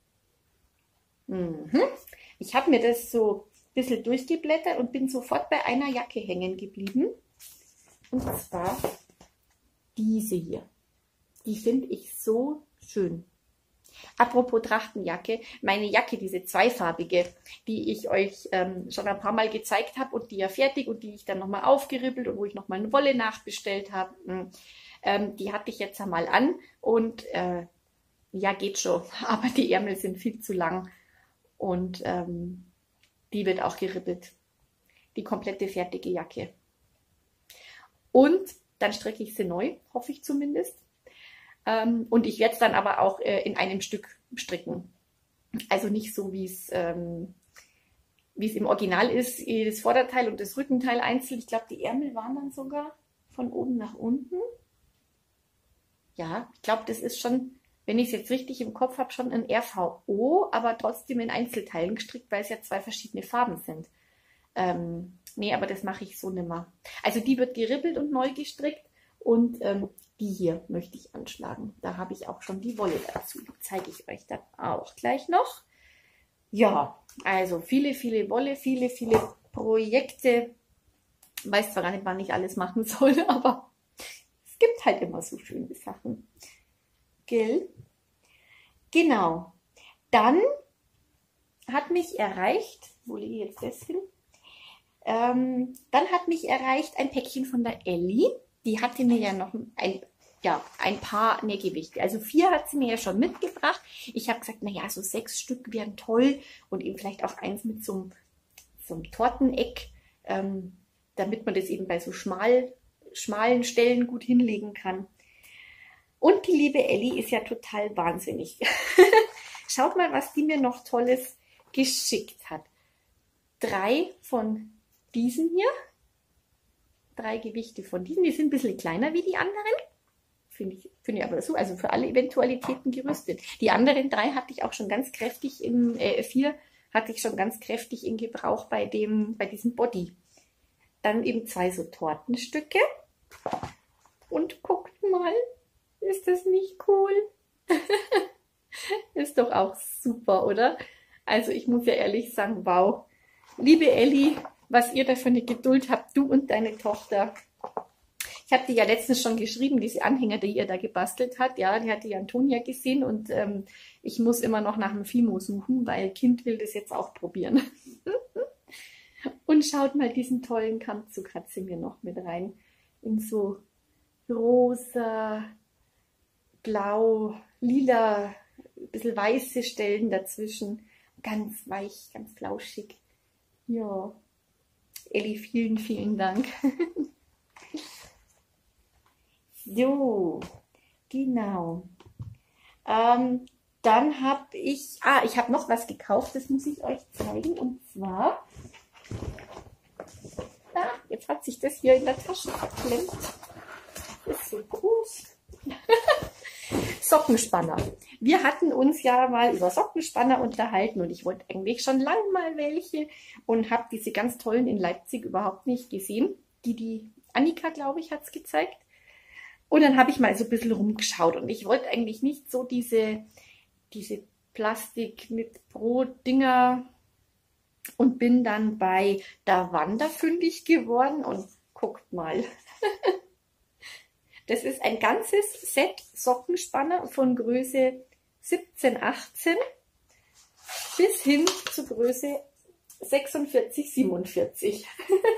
Speaker 2: Mhm. Ich habe mir das so ein bisschen durchgeblättert und bin sofort bei einer Jacke hängen geblieben. Und zwar diese hier. Die finde ich so schön. Apropos Trachtenjacke, meine Jacke, diese zweifarbige, die ich euch ähm, schon ein paar Mal gezeigt habe und die ja fertig und die ich dann nochmal aufgeribbelt und wo ich nochmal eine Wolle nachbestellt habe, ähm, die hatte ich jetzt einmal an und äh, ja, geht schon, aber die Ärmel sind viel zu lang. Und ähm, die wird auch geribbelt. Die komplette fertige Jacke. Und dann stricke ich sie neu, hoffe ich zumindest. Ähm, und ich werde es dann aber auch äh, in einem Stück stricken. Also nicht so, wie es ähm, wie es im Original ist, das Vorderteil und das Rückenteil einzeln. Ich glaube, die Ärmel waren dann sogar von oben nach unten. Ja, ich glaube, das ist schon, wenn ich es jetzt richtig im Kopf habe, schon ein R V O, aber trotzdem in Einzelteilen gestrickt, weil es ja zwei verschiedene Farben sind. Ähm, nee, aber das mache ich so nimmer. Also die wird geribbelt und neu gestrickt und ähm, die hier möchte ich anschlagen. Da habe ich auch schon die Wolle dazu. Die zeige ich euch dann auch gleich noch. Ja, also viele, viele Wolle, viele, viele Projekte Weiß zwar gar nicht, wann ich alles machen soll, aber es gibt halt immer so schöne Sachen. Gell? Genau. Dann hat mich erreicht, wo lege ich jetzt das hin? Ähm, dann hat mich erreicht ein Päckchen von der Elli. Die hatte mir ja noch ein, ja, ein paar Nähgewichte. Also vier hat sie mir ja schon mitgebracht. Ich habe gesagt, naja, so sechs Stück wären toll und eben vielleicht auch eins mit so einem, so einem Torteneck, ähm, damit man das eben bei so schmal, schmalen Stellen gut hinlegen kann. Und die liebe Elli ist ja total wahnsinnig. Schaut mal, was die mir noch Tolles geschickt hat. Drei von diesen hier. Drei Gewichte von diesen. Die sind ein bisschen kleiner wie die anderen. Finde ich, finde ich aber so. Also für alle Eventualitäten gerüstet. Die anderen drei hatte ich auch schon ganz kräftig in, äh, vier hatte ich schon ganz kräftig in Gebrauch bei dem, bei diesem Body. Dann eben zwei so Tortenstücke. Und guckt mal, ist das nicht cool? Ist doch auch super, oder? Also ich muss ja ehrlich sagen, wow. Liebe Elli, was ihr da für eine Geduld habt, du und deine Tochter. Ich habe dir ja letztens schon geschrieben, diese Anhänger, die ihr da gebastelt habt. Ja, die hatte ja Antonia gesehen und ähm, ich muss immer noch nach einem Fimo suchen, weil Kind will das jetzt auch probieren. Und schaut mal diesen tollen Kammzug hat sie mir noch mit rein. In so rosa, blau, lila, ein bisschen weiße Stellen dazwischen. Ganz weich, ganz flauschig. Ja, Elli, vielen, vielen Dank. So, genau. Ähm, dann habe ich, ah, ich habe noch was gekauft, das muss ich euch zeigen. Und zwar, ah, jetzt hat sich das hier in der Tasche verklemmt. Das ist so groß. Sockenspanner. Wir hatten uns ja mal über Sockenspanner unterhalten und ich wollte eigentlich schon lange mal welche und habe diese ganz tollen in Leipzig überhaupt nicht gesehen. Die, die Annika, glaube ich, hat es gezeigt. Und dann habe ich mal so ein bisschen rumgeschaut und ich wollte eigentlich nicht so diese, diese Plastik mit Brotdinger und bin dann bei Davanda fündig geworden und guckt mal. Das ist ein ganzes Set Sockenspanner von Größe siebzehn, achtzehn bis hin zu Größe sechsundvierzig, siebenundvierzig.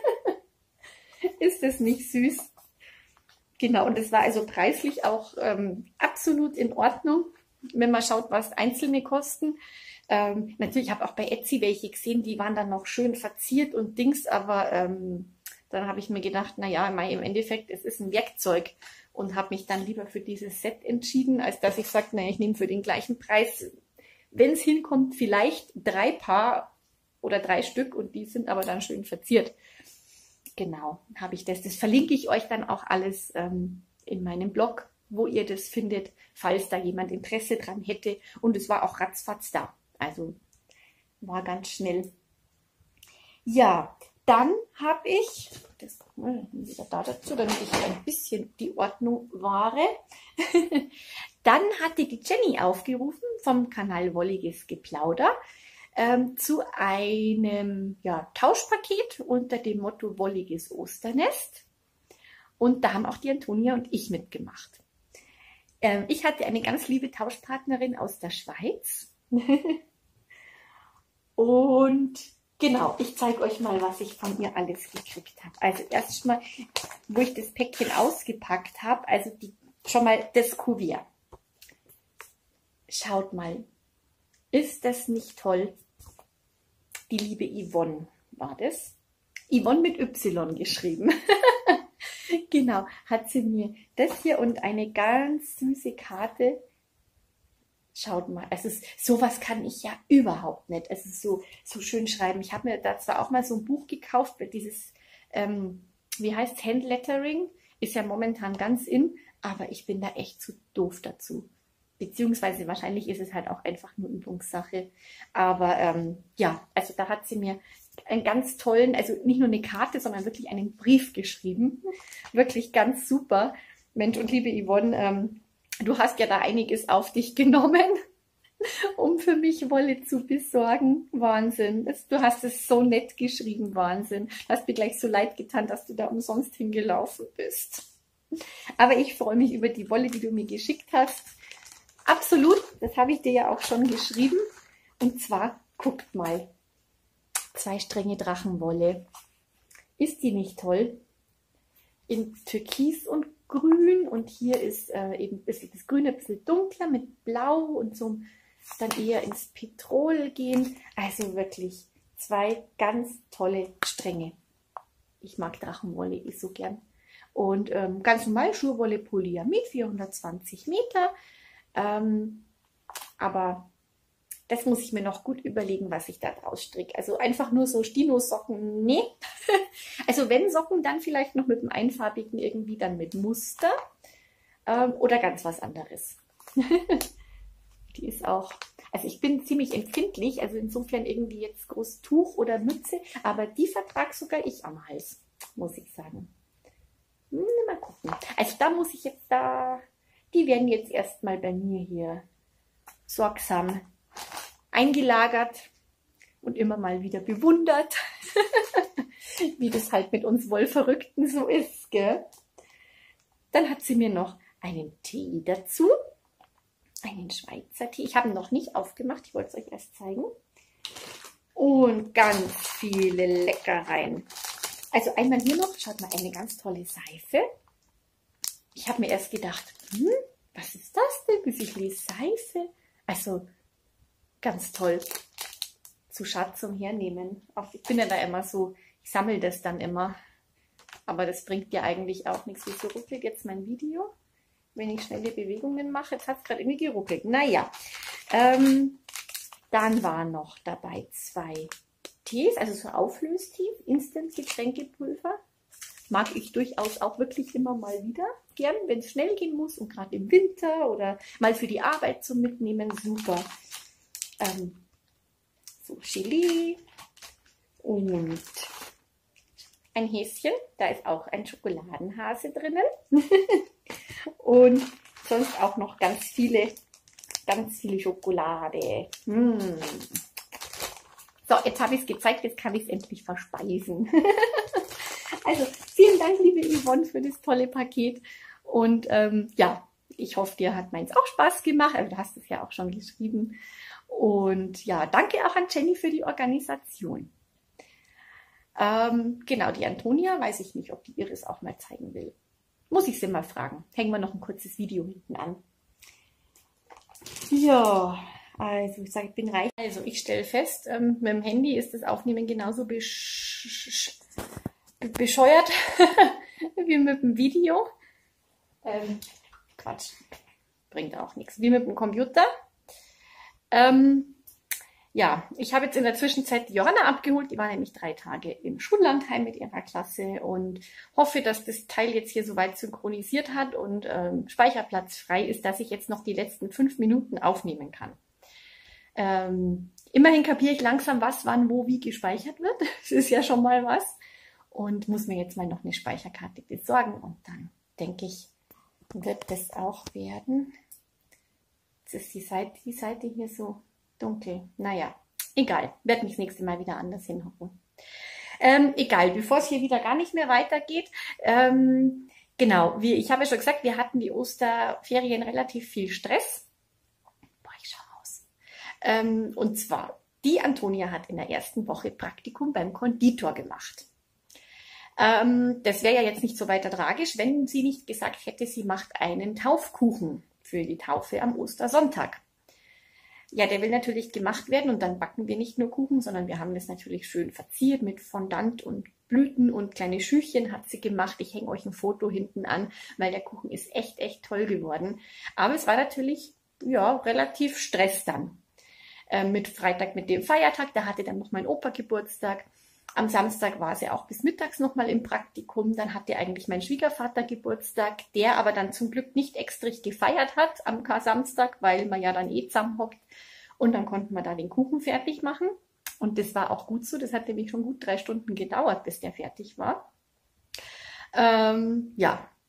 Speaker 2: Ist das nicht süß? Genau, und das war also preislich auch ähm, absolut in Ordnung, wenn man schaut, was einzelne kosten. Ähm, natürlich habe ich auch bei Etsy welche gesehen, die waren dann noch schön verziert und Dings, aber ähm, dann habe ich mir gedacht, naja, im Endeffekt, es ist ein Werkzeug und habe mich dann lieber für dieses Set entschieden, als dass ich sage, naja, ich nehme für den gleichen Preis, wenn es hinkommt, vielleicht drei Paar oder drei Stück und die sind aber dann schön verziert. Genau, habe ich das. Das verlinke ich euch dann auch alles ähm, in meinem Blog, wo ihr das findet, falls da jemand Interesse dran hätte. Und es war auch ratzfatz da. Also war ganz schnell. Ja, dann habe ich, das wieder da dazu, damit ich ein bisschen die Ordnung wahre. Dann hatte die Jenny aufgerufen vom Kanal Wolliges Geplauder ähm, zu einem ja, Tauschpaket unter dem Motto Wolliges Osternest. Und da haben auch die Antonia und ich mitgemacht. Ähm, ich hatte eine ganz liebe Tauschpartnerin aus der Schweiz. Und genau, ich zeige euch mal, was ich von ihr alles gekriegt habe. Also erst mal, wo ich das Päckchen ausgepackt habe, also die, schon mal das Kuvert. Schaut mal, ist das nicht toll? Die liebe Yvonne war das. Yvonne mit Y geschrieben. Genau, hat sie mir das hier und eine ganz süße Karte. Schaut mal, es ist, sowas kann ich ja überhaupt nicht. Es ist so, so schön schreiben. Ich habe mir da zwar auch mal so ein Buch gekauft, dieses, ähm, wie heißt Handlettering, ist ja momentan ganz in, aber ich bin da echt zu doof dazu. Beziehungsweise wahrscheinlich ist es halt auch einfach nur Übungssache. Aber ähm, ja, also da hat sie mir einen ganz tollen, also nicht nur eine Karte, sondern wirklich einen Brief geschrieben. Wirklich ganz super. Mensch und liebe Yvonne, ähm, du hast ja da einiges auf dich genommen. um für mich Wolle zu besorgen. Wahnsinn. Das, du hast es so nett geschrieben, Wahnsinn. Du hast mir gleich so leid getan, dass du da umsonst hingelaufen bist. Aber ich freue mich über die Wolle, die du mir geschickt hast. Absolut, das habe ich dir ja auch schon geschrieben. Und zwar, guckt mal, zwei Stränge Drachenwolle. Ist die nicht toll? In Türkis und Grün, und hier ist äh, eben ein bisschen das Grüne, ein bisschen dunkler mit Blau und so dann eher ins Petrol gehen. Also wirklich zwei ganz tolle Stränge. Ich mag Drachenwolle eh so gern. Und ähm, ganz normal Schurwolle Polyamid, vierhundertzwanzig Meter. Ähm, aber das muss ich mir noch gut überlegen, was ich da draus stricke. Also einfach nur so Stino-Socken, nee. Also wenn Socken, dann vielleicht noch mit dem einfarbigen irgendwie, dann mit Muster. Ähm, oder ganz was anderes. Die ist auch, also ich bin ziemlich empfindlich, also insofern irgendwie jetzt groß Tuch oder Mütze, aber die vertrage sogar ich am Hals, muss ich sagen. Hm, mal gucken. Also da muss ich jetzt da, die werden jetzt erstmal bei mir hier sorgsam eingelagert und immer mal wieder bewundert, wie das halt mit uns Wollverrückten so ist, gell? Dann hat sie mir noch einen Tee dazu. Einen Schweizer Tee. Ich habe ihn noch nicht aufgemacht. Ich wollte es euch erst zeigen. Und ganz viele Leckereien. Also einmal hier noch, schaut mal, eine ganz tolle Seife. Ich habe mir erst gedacht, hm, was ist das denn? Bis ich lese Seife. Also ganz toll. Zu Schatz zum Hernehmen. Auch ich bin ja da immer so, ich sammle das dann immer. Aber das bringt ja eigentlich auch nichts. Wieso ruckelt jetzt mein Video? Wenn ich schnelle Bewegungen mache. Jetzt hat es gerade irgendwie geruckelt. Naja, ähm, dann waren noch dabei zwei Tees, also so Auflöstee, Instant-Getränkepulver. Mag ich durchaus auch wirklich immer mal wieder gern, wenn es schnell gehen muss und gerade im Winter oder mal für die Arbeit zum Mitnehmen, super. Ähm, so Gelee und ein Häschen, da ist auch ein Schokoladenhase drinnen. Und sonst auch noch ganz viele, ganz viele Schokolade. Mm. So, jetzt habe ich es gezeigt, jetzt kann ich es endlich verspeisen. Also, vielen Dank, liebe Yvonne, für das tolle Paket. Und ähm, ja, ich hoffe, dir hat meins auch Spaß gemacht. Also, du hast es ja auch schon geschrieben. Und ja, danke auch an Jenny für die Organisation. Ähm, genau, die Antonia, weiß ich nicht, ob die Iris auch mal zeigen will. Muss ich sie mal fragen. Hängen wir noch ein kurzes Video hinten an. Ja, also ich sage, ich bin reich. Also ich stelle fest, ähm, mit dem Handy ist das Aufnehmen genauso besch bescheuert wie mit dem Video. Ähm, Quatsch, bringt auch nichts. Wie mit dem Computer. Ähm, Ja, ich habe jetzt in der Zwischenzeit die Johanna abgeholt. Die war nämlich drei Tage im Schullandheim mit ihrer Klasse und hoffe, dass das Teil jetzt hier soweit synchronisiert hat und ähm, Speicherplatz frei ist, dass ich jetzt noch die letzten fünf Minuten aufnehmen kann. Ähm, immerhin kapiere ich langsam, was, wann, wo, wie gespeichert wird. Das ist ja schon mal was. Und muss mir jetzt mal noch eine Speicherkarte besorgen. Und dann, denke ich, wird das auch werden. Jetzt ist die Seite, die Seite hier so dunkel. Naja, egal. Werde mich das nächste Mal wieder anders hinhocken. Ähm, egal, bevor es hier wieder gar nicht mehr weitergeht. Ähm, genau, wie, ich habe ja schon gesagt, wir hatten die Osterferien relativ viel Stress. Boah, ich schau raus. Ähm, und zwar, die Antonia hat in der ersten Woche Praktikum beim Konditor gemacht. Ähm, das wäre ja jetzt nicht so weiter tragisch, wenn sie nicht gesagt hätte, sie macht einen Taufkuchen für die Taufe am Ostersonntag. Ja, der will natürlich gemacht werden und dann backen wir nicht nur Kuchen, sondern wir haben das natürlich schön verziert mit Fondant und Blüten und kleine Schüchchen hat sie gemacht. Ich hänge euch ein Foto hinten an, weil der Kuchen ist echt, echt toll geworden. Aber es war natürlich, ja, relativ Stress dann. Äh, mit Freitag, mit dem Feiertag, da hatte dann noch mein Opa Geburtstag. Am Samstag war sie auch bis mittags nochmal im Praktikum. Dann hatte eigentlich mein Schwiegervater Geburtstag, der aber dann zum Glück nicht extra gefeiert hat am Samstag, weil man ja dann eh zusammenhockt. Und dann konnten wir da den Kuchen fertig machen. Und das war auch gut so. Das hat nämlich schon gut drei Stunden gedauert, bis der fertig war. Ähm, ja.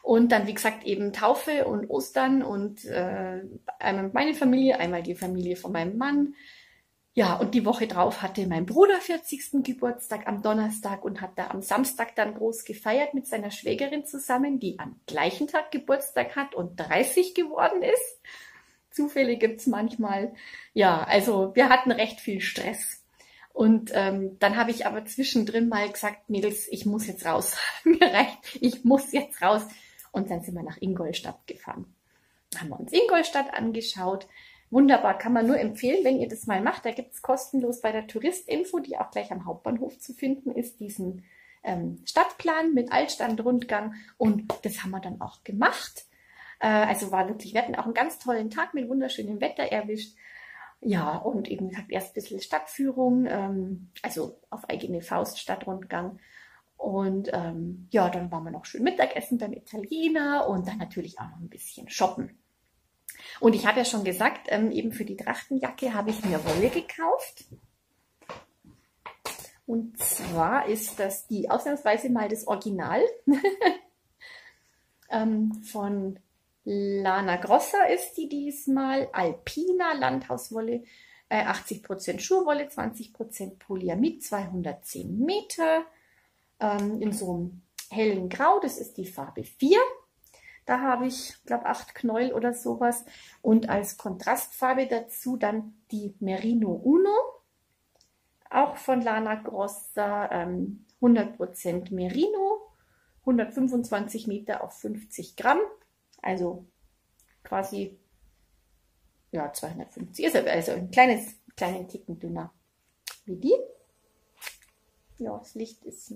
Speaker 2: Und dann, wie gesagt, eben Taufe und Ostern und äh, einmal meine Familie, einmal die Familie von meinem Mann. Ja, und die Woche drauf hatte mein Bruder vierzigsten Geburtstag am Donnerstag und hat da am Samstag dann groß gefeiert mit seiner Schwägerin zusammen, die am gleichen Tag Geburtstag hat und dreißig geworden ist. Zufälle gibt's manchmal. Ja, also wir hatten recht viel Stress. Und ähm, dann habe ich aber zwischendrin mal gesagt, Mädels, ich muss jetzt raus. Mir reicht, ich muss jetzt raus. Und dann sind wir nach Ingolstadt gefahren. Haben wir uns Ingolstadt angeschaut. Wunderbar, kann man nur empfehlen, wenn ihr das mal macht. Da gibt es kostenlos bei der Touristinfo, die auch gleich am Hauptbahnhof zu finden ist, diesen ähm, Stadtplan mit Altstadtrundgang. Und das haben wir dann auch gemacht. Äh, also war wirklich, wir hatten auch einen ganz tollen Tag mit wunderschönem Wetter erwischt. Ja, und eben gesagt, erst ein bisschen Stadtführung, ähm, also auf eigene Faust Stadtrundgang. Und ähm, ja, dann waren wir noch schön Mittagessen beim Italiener und dann natürlich auch noch ein bisschen shoppen. Und ich habe ja schon gesagt, ähm, eben für die Trachtenjacke habe ich mir Wolle gekauft. Und zwar ist das die ausnahmsweise mal das Original ähm, von Lana Grossa ist die diesmal. Alpina Landhauswolle, äh, achtzig Prozent Schurwolle, zwanzig Prozent Polyamid, zweihundertzehn Meter ähm, in so einem hellen Grau. Das ist die Farbe vier. Da habe ich, glaube acht Knäuel oder sowas. Und als Kontrastfarbe dazu dann die Merino Uno. Auch von Lana Grossa. Ähm, hundert Prozent Merino. hundertfünfundzwanzig Meter auf fünfzig Gramm. Also quasi ja, zweihundertfünfzig. Ist also ein kleines, kleinen Ticken dünner wie die. Ja, das Licht ist...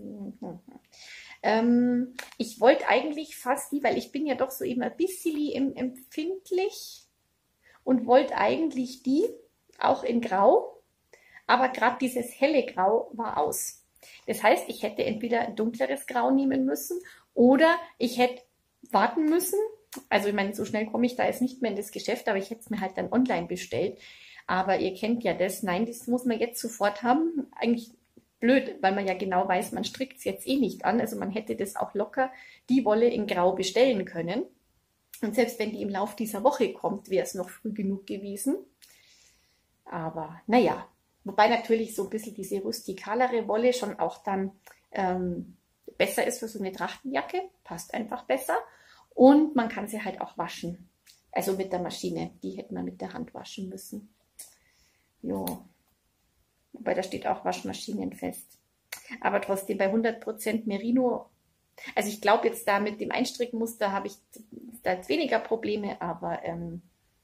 Speaker 2: Ähm, ich wollte eigentlich fast die, weil ich bin ja doch so eben ein bisschen empfindlich und wollte eigentlich die auch in Grau, aber gerade dieses helle Grau war aus. Das heißt, ich hätte entweder ein dunkleres Grau nehmen müssen oder ich hätte warten müssen. Also ich meine, so schnell komme ich da jetzt nicht mehr in das Geschäft, aber ich hätte es mir halt dann online bestellt. Aber ihr kennt ja das, nein, das muss man jetzt sofort haben. Eigentlich blöd, weil man ja genau weiß, man strickt es jetzt eh nicht an. Also man hätte das auch locker, die Wolle in Grau bestellen können. Und selbst wenn die im Lauf dieser Woche kommt, wäre es noch früh genug gewesen. Aber naja, wobei natürlich so ein bisschen diese rustikalere Wolle schon auch dann ähm, besser ist für so eine Trachtenjacke. Passt einfach besser. Und man kann sie halt auch waschen. Also mit der Maschine. Die hätte man mit der Hand waschen müssen. Jo. Wobei da steht auch Waschmaschinen fest. Aber trotzdem bei hundert Prozent Merino, also ich glaube jetzt da mit dem Einstrickmuster habe ich da jetzt weniger Probleme, aber ähm,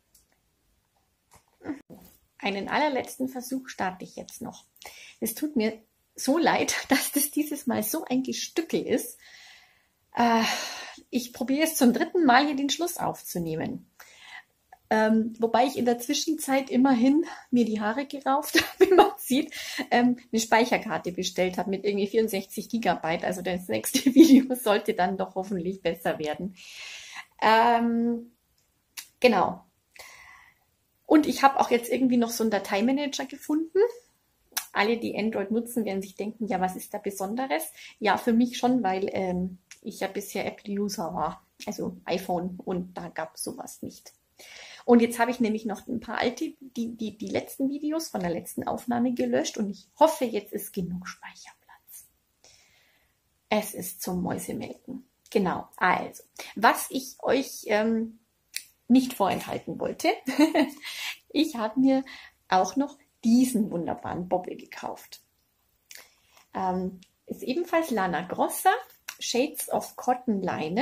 Speaker 2: einen allerletzten Versuch starte ich jetzt noch. Es tut mir so leid, dass das dieses Mal so ein Gestückel ist. Äh, ich probiere es zum dritten Mal hier den Schluss aufzunehmen. Ähm, wobei ich in der Zwischenzeit immerhin mir die Haare gerauft, wie man sieht, ähm, eine Speicherkarte bestellt habe mit irgendwie vierundsechzig Gigabyte. Also das nächste Video sollte dann doch hoffentlich besser werden. Ähm, genau. Und ich habe auch jetzt irgendwie noch so einen Dateimanager gefunden. Alle, die Android nutzen, werden sich denken, ja, was ist da Besonderes? Ja, für mich schon, weil ähm, ich ja bisher Apple-User war, also iPhone, und da gab es sowas nicht. Und jetzt habe ich nämlich noch ein paar alte, die, die, die letzten Videos von der letzten Aufnahme gelöscht und ich hoffe, jetzt ist genug Speicherplatz. Es ist zum Mäusemelken. Genau, also, was ich euch ähm, nicht vorenthalten wollte, ich habe mir auch noch diesen wunderbaren Bobbel gekauft. Ähm, ist ebenfalls Lana Grossa, Shades of Cotton Leinen.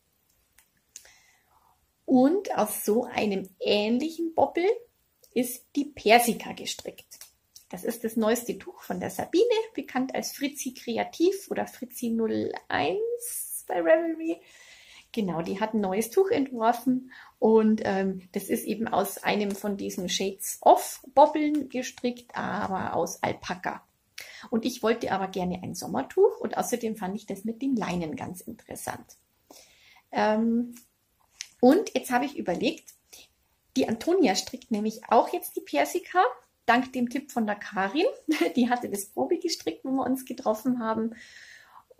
Speaker 2: Und aus so einem ähnlichen Bobbel ist die Persika gestrickt. Das ist das neueste Tuch von der Sabine, bekannt als Fritzi Kreativ oder Fritzi null eins bei Ravelry. Genau, die hat ein neues Tuch entworfen und ähm, das ist eben aus einem von diesen Shades of Bobbeln gestrickt, aber aus Alpaka. Und ich wollte aber gerne ein Sommertuch und außerdem fand ich das mit den Leinen ganz interessant. Ähm, Und jetzt habe ich überlegt, die Antonia strickt nämlich auch jetzt die Persika, dank dem Tipp von der Karin. Die hatte das Probe gestrickt, wo wir uns getroffen haben.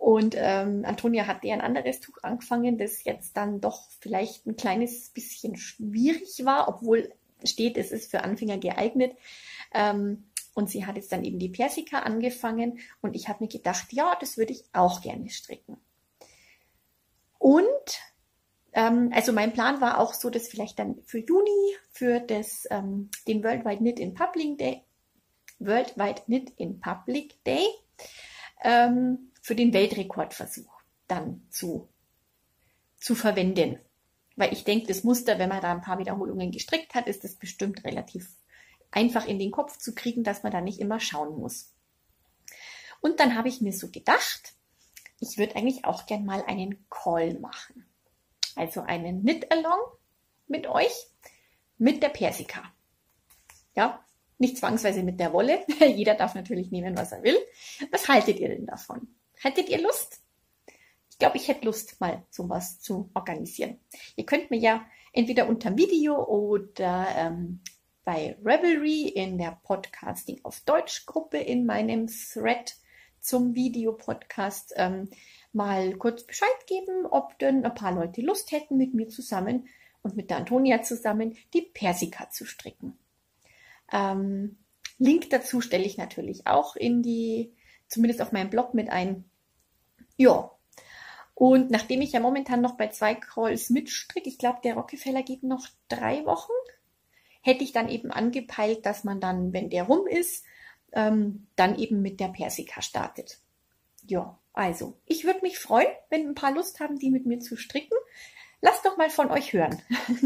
Speaker 2: Und ähm, Antonia hat eher ein anderes Tuch angefangen, das jetzt dann doch vielleicht ein kleines bisschen schwierig war, obwohl steht, es ist für Anfänger geeignet. Ähm, und sie hat jetzt dann eben die Persika angefangen und ich habe mir gedacht, ja, das würde ich auch gerne stricken. Und ähm, also mein Plan war auch so, dass vielleicht dann für Juni, für das, ähm, den Worldwide Knit in Public Day, Worldwide Knit in Public Day, ähm, für den Weltrekordversuch dann zu, zu verwenden. Weil ich denke, das Muster, wenn man da ein paar Wiederholungen gestrickt hat, ist das bestimmt relativ einfach in den Kopf zu kriegen, dass man da nicht immer schauen muss. Und dann habe ich mir so gedacht, ich würde eigentlich auch gern mal einen Call machen. Also einen Knit-Along mit euch, mit der Persika. Ja, nicht zwangsweise mit der Wolle. Jeder darf natürlich nehmen, was er will. Was haltet ihr denn davon? Hättet ihr Lust? Ich glaube, ich hätte Lust, mal sowas zu organisieren. Ihr könnt mir ja entweder unter dem Video oder ähm, bei Revelry in der Podcasting auf Deutsch Gruppe in meinem Thread zum Videopodcast ähm, mal kurz Bescheid geben, ob denn ein paar Leute Lust hätten, mit mir zusammen und mit der Antonia zusammen die Persika zu stricken. Ähm, Link dazu stelle ich natürlich auch in die, zumindest auf meinem Blog mit ein. Ja, und nachdem ich ja momentan noch bei zwei Calls mitstricke, ich glaube, der Rockefeller geht noch drei Wochen, hätte ich dann eben angepeilt, dass man dann, wenn der rum ist, ähm, dann eben mit der Persika startet. Ja, also, ich würde mich freuen, wenn ein paar Lust haben, die mit mir zu stricken. Lasst doch mal von euch hören.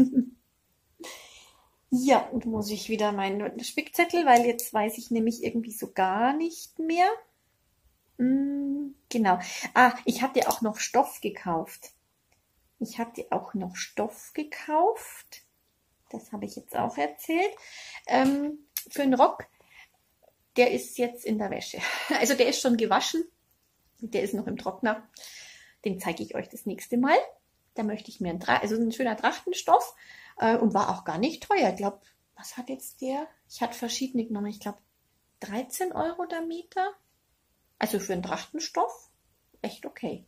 Speaker 2: Ja, und muss ich wieder meinen Spickzettel, weil jetzt weiß ich nämlich irgendwie so gar nicht mehr. Hm, genau. Ah, ich hatte auch noch Stoff gekauft. Ich hatte auch noch Stoff gekauft. Das habe ich jetzt auch erzählt. Ähm, für einen Rock, der ist jetzt in der Wäsche. Also der ist schon gewaschen. Der ist noch im Trockner. Den zeige ich euch das nächste Mal. Da möchte ich mir ein, also ein schöner Trachtenstoff. Und war auch gar nicht teuer. Ich glaube, was hat jetzt der? Ich hatte verschiedene genommen. Ich glaube, dreizehn Euro der Meter. Also für einen Trachtenstoff echt okay.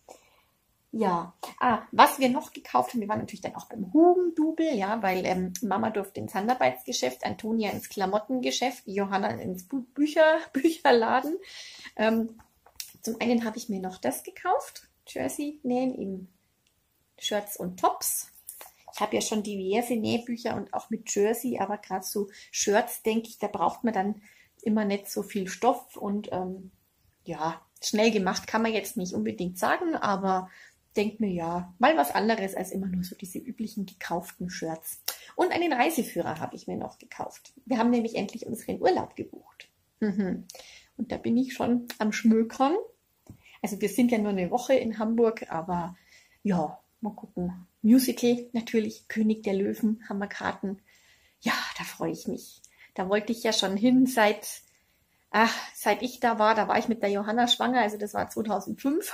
Speaker 2: Ja, ah, was wir noch gekauft haben, wir waren natürlich dann auch beim Hugendubel, ja, weil ähm, Mama durfte ins Handarbeitsgeschäft, Antonia ins Klamottengeschäft, Johanna ins Bu Bücher, Bücherladen. Ähm, zum einen habe ich mir noch das gekauft, Jersey nähen, eben Shirts und Tops. Ich habe ja schon diverse Nähbücher und auch mit Jersey, aber gerade so Shirts, denke ich, da braucht man dann immer nicht so viel Stoff und ähm, ja, schnell gemacht kann man jetzt nicht unbedingt sagen, aber denkt mir, ja, mal was anderes als immer nur so diese üblichen gekauften Shirts. Und einen Reiseführer habe ich mir noch gekauft. Wir haben nämlich endlich unseren Urlaub gebucht. Mhm. Und da bin ich schon am Schmökern. Also wir sind ja nur eine Woche in Hamburg, aber ja, mal gucken. Musical natürlich, König der Löwen, haben wir Karten. Ja, da freue ich mich. Da wollte ich ja schon hin seit, ach, seit ich da war. Da war ich mit der Johanna schwanger, also das war zweitausendfünf.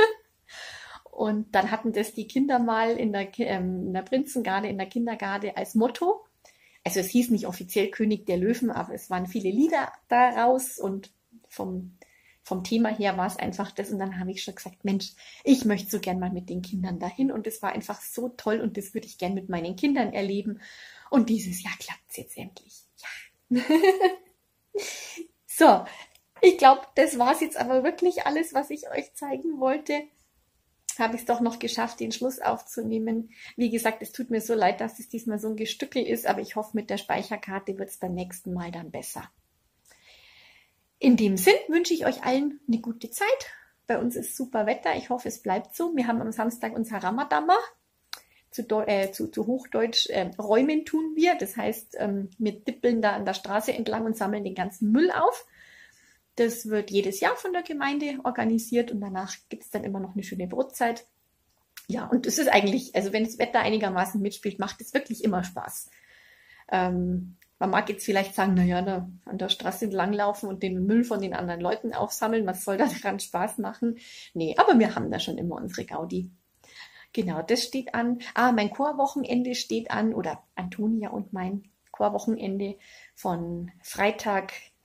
Speaker 2: Und dann hatten das die Kinder mal in der, ähm, in der Prinzengarde, in der Kindergarde als Motto. Also es hieß nicht offiziell König der Löwen, aber es waren viele Lieder daraus und vom, vom Thema her war es einfach das. Und dann habe ich schon gesagt, Mensch, ich möchte so gern mal mit den Kindern dahin. Und es war einfach so toll und das würde ich gern mit meinen Kindern erleben. Und dieses Jahr klappt es jetzt endlich. Ja. So, ich glaube, das war es jetzt aber wirklich alles, was ich euch zeigen wollte. Habe ich es doch noch geschafft, den Schluss aufzunehmen. Wie gesagt, es tut mir so leid, dass es diesmal so ein Gestückel ist, aber ich hoffe, mit der Speicherkarte wird es beim nächsten Mal dann besser. In dem Sinn wünsche ich euch allen eine gute Zeit. Bei uns ist super Wetter. Ich hoffe, es bleibt so. Wir haben am Samstag unser Ramadama. Zu, äh, zu, zu Hochdeutsch äh, räumen tun wir. Das heißt, ähm, wir dippeln da an der Straße entlang und sammeln den ganzen Müll auf. Das wird jedes Jahr von der Gemeinde organisiert und danach gibt es dann immer noch eine schöne Brotzeit. Ja, und es ist eigentlich, also wenn das Wetter einigermaßen mitspielt, macht es wirklich immer Spaß. Ähm, man mag jetzt vielleicht sagen, naja, da an der Straße entlanglaufen und den Müll von den anderen Leuten aufsammeln, was soll da daran Spaß machen? Nee, aber wir haben da schon immer unsere Gaudi. Genau, das steht an. Ah, mein Chorwochenende steht an, oder Antonia und mein Chorwochenende von Freitag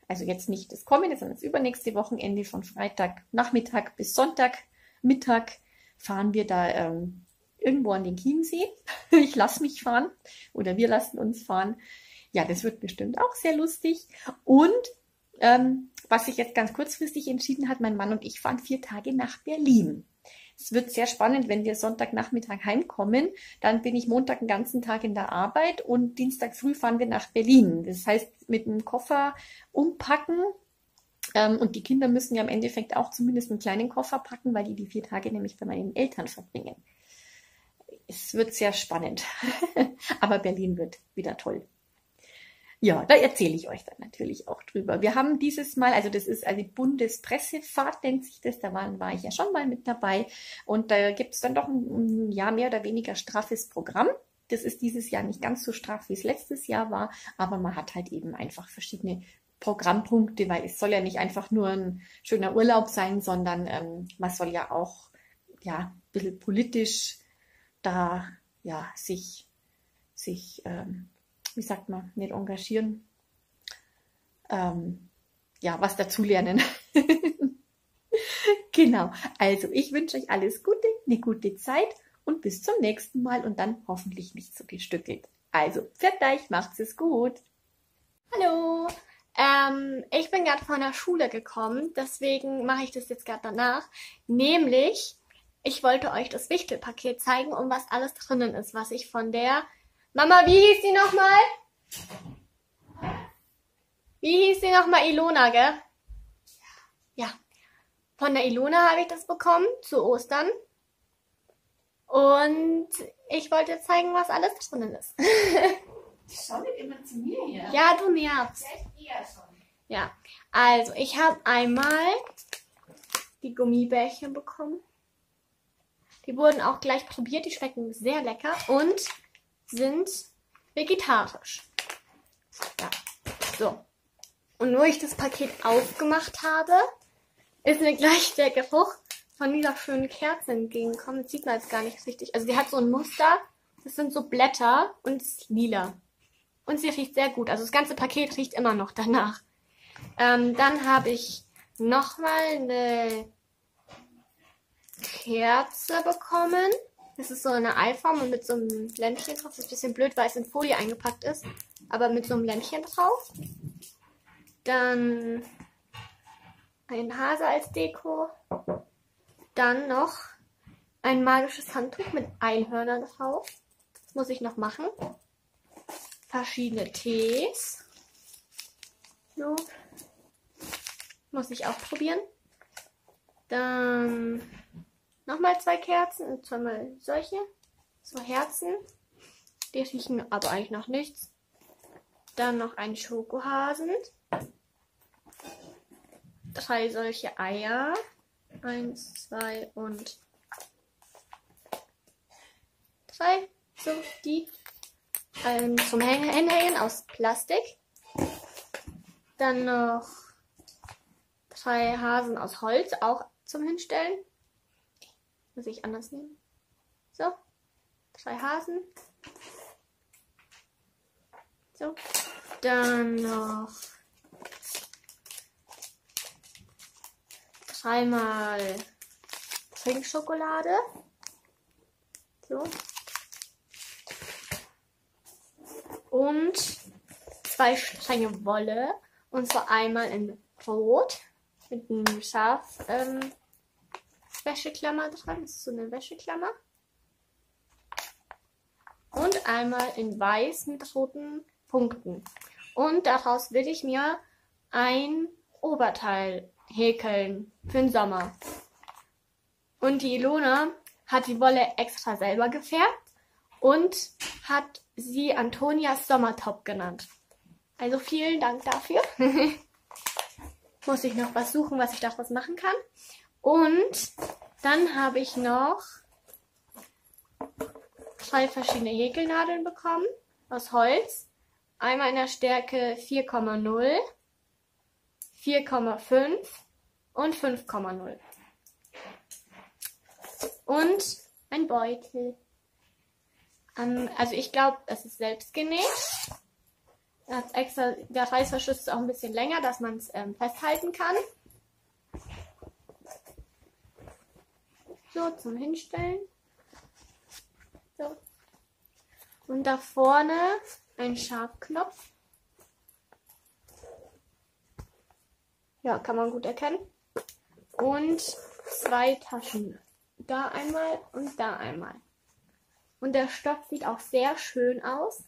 Speaker 2: Also jetzt nicht das kommende, sondern das übernächste Wochenende von Freitagnachmittag bis Sonntagmittag fahren wir da ähm, irgendwo an den Chiemsee. Ich lasse mich fahren oder wir lassen uns fahren. Ja, das wird bestimmt auch sehr lustig. Und ähm, was sich jetzt ganz kurzfristig entschieden hat, mein Mann und ich fahren vier Tage nach Berlin. Es wird sehr spannend, wenn wir Sonntagnachmittag heimkommen. Dann bin ich Montag den ganzen Tag in der Arbeit und Dienstag früh fahren wir nach Berlin. Das heißt, mit dem Koffer umpacken. Ähm, und die Kinder müssen ja im Endeffekt auch zumindest einen kleinen Koffer packen, weil die die vier Tage nämlich bei meinen Eltern verbringen. Es wird sehr spannend. Aber Berlin wird wieder toll. Ja, da erzähle ich euch dann natürlich auch drüber. Wir haben dieses Mal, also das ist eine Bundespressefahrt, nennt sich das, da war, war ich ja schon mal mit dabei. Und da gibt es dann doch ein, ein Jahr mehr oder weniger straffes Programm. Das ist dieses Jahr nicht ganz so straff, wie es letztes Jahr war, aber man hat halt eben einfach verschiedene Programmpunkte, weil es soll ja nicht einfach nur ein schöner Urlaub sein, sondern ähm, man soll ja auch ja, ein bisschen politisch da ja, sich, sich ähm, wie sagt man, nicht engagieren, ähm, ja, was dazulernen. Genau, also ich wünsche euch alles Gute, eine gute Zeit und bis zum nächsten Mal und dann hoffentlich nicht so gestückelt. Also, pfiat euch, macht's es gut.
Speaker 3: Hallo, ähm, ich bin gerade von der Schule gekommen, deswegen mache ich das jetzt gerade danach. Nämlich, ich wollte euch das Wichtelpaket zeigen und was alles drinnen ist, was ich von der Mama, wie hieß die nochmal? Wie hieß die nochmal? Ilona, gell? Ja. Von der Ilona habe ich das bekommen zu Ostern. Und ich wollte zeigen, was alles drinnen ist.
Speaker 1: Schau nicht immer zu mir hier.
Speaker 3: Ja, du nervst. Ja, also ich habe einmal die Gummibärchen bekommen. Die wurden auch gleich probiert, die schmecken sehr lecker und sind vegetarisch. Ja, so. Und wo ich das Paket aufgemacht habe, ist mir gleich der Geruch von dieser schönen Kerze entgegengekommen. Das sieht man jetzt gar nicht richtig. Also die hat so ein Muster, das sind so Blätter und es ist lila. Und sie riecht sehr gut. Also das ganze Paket riecht immer noch danach. Ähm, dann habe ich nochmal eine Kerze bekommen. Das ist so eine Eiform und mit so einem Lämpchen drauf. Das ist ein bisschen blöd, weil es in Folie eingepackt ist. Aber mit so einem Lämpchen drauf. Dann ein Hase als Deko. Dann noch ein magisches Handtuch mit Einhörnern drauf. Das muss ich noch machen. Verschiedene Tees. So. Muss ich auch probieren. Dann nochmal zwei Kerzen und zweimal solche. So Herzen. Die riechen aber eigentlich noch nichts. Dann noch ein Schokohasen. Drei solche Eier. Eins, zwei und drei. So, die. Ähm, zum Hinhängen aus Plastik. Dann noch drei Hasen aus Holz, auch zum Hinstellen. Muss ich anders nehmen. So, drei Hasen. So, dann noch dreimal Trinkschokolade. So. Und zwei Stränge Wolle. Und zwar einmal in Rot mit einem Schaf ähm, Wäscheklammer dran. Das ist so eine Wäscheklammer. Und einmal in Weiß mit roten Punkten. Und daraus will ich mir ein Oberteil häkeln für den Sommer. Und die Ilona hat die Wolle extra selber gefärbt und hat sie Antonias Sommertop genannt. Also vielen Dank dafür. Muss ich noch was suchen, was ich daraus machen kann. Und dann habe ich noch drei verschiedene Häkelnadeln bekommen aus Holz. Einmal in der Stärke vier Komma null, vier Komma fünf und fünf Komma null. Und ein Beutel. Ähm, also ich glaube, es ist selbst genäht. Er hat extra, der Reißverschluss ist auch ein bisschen länger, dass man es ähm, festhalten kann. So, zum Hinstellen. So. Und da vorne ein Scharfknopf. Ja, kann man gut erkennen. Und zwei Taschen. Da einmal und da einmal. Und der Stoff sieht auch sehr schön aus.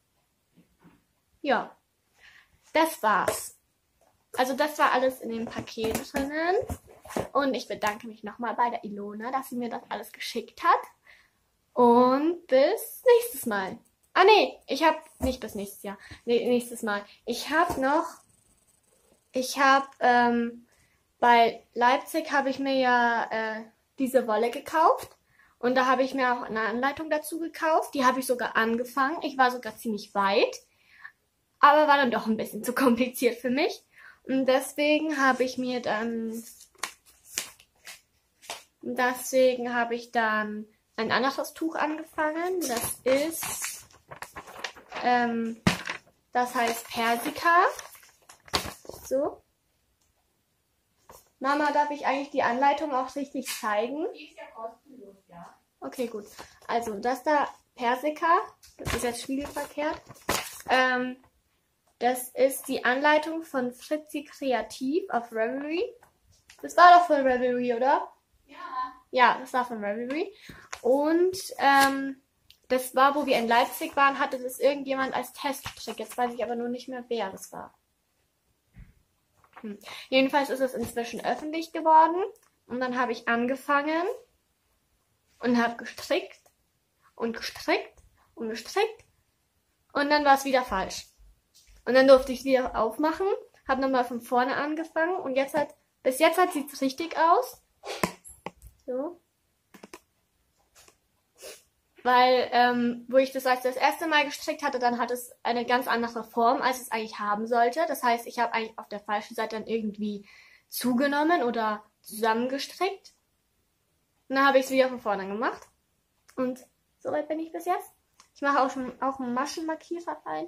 Speaker 3: Ja, das war's. Also das war alles in dem Paket drinnen. Und ich bedanke mich nochmal bei der Ilona, dass sie mir das alles geschickt hat. Und bis nächstes Mal. Ah nee, ich habe nicht bis nächstes Jahr. Nee, nächstes Mal. Ich habe noch, ich habe ähm, bei Leipzig habe ich mir ja äh, diese Wolle gekauft. Und da habe ich mir auch eine Anleitung dazu gekauft. Die habe ich sogar angefangen. Ich war sogar ziemlich weit. Aber war dann doch ein bisschen zu kompliziert für mich. Und deswegen habe ich mir dann, deswegen habe ich dann ein anderes Tuch angefangen. Das ist, ähm, das heißt Persika. So. Mama, darf ich eigentlich die Anleitung auch richtig zeigen?
Speaker 2: Die ist ja kostenlos, ja.
Speaker 3: Okay, gut. Also das da Persika, das ist jetzt spiegelverkehrt. Ähm, das ist die Anleitung von Fritzi Kreativ auf Ravelry. Das war doch von Ravelry, oder?
Speaker 2: Ja.
Speaker 3: Ja, das war von Ravelry. Und ähm, das war, wo wir in Leipzig waren, hatte das irgendjemand als Testtrick. Jetzt weiß ich aber nur nicht mehr, wer das war. Hm. Jedenfalls ist es inzwischen öffentlich geworden. Und dann habe ich angefangen und habe gestrickt und gestrickt und gestrickt. Und dann war es wieder falsch. Und dann durfte ich es wieder aufmachen, habe nochmal von vorne angefangen und jetzt hat, bis jetzt hat sieht es richtig aus. So. Weil, ähm, wo ich das als das erste Mal gestrickt hatte, dann hat es eine ganz andere Form, als es eigentlich haben sollte. Das heißt, ich habe eigentlich auf der falschen Seite dann irgendwie zugenommen oder zusammengestrickt. Und dann habe ich es wieder von vorne gemacht. Und soweit bin ich bis jetzt. Ich mache auch schon auch einen Maschenmarkierer rein.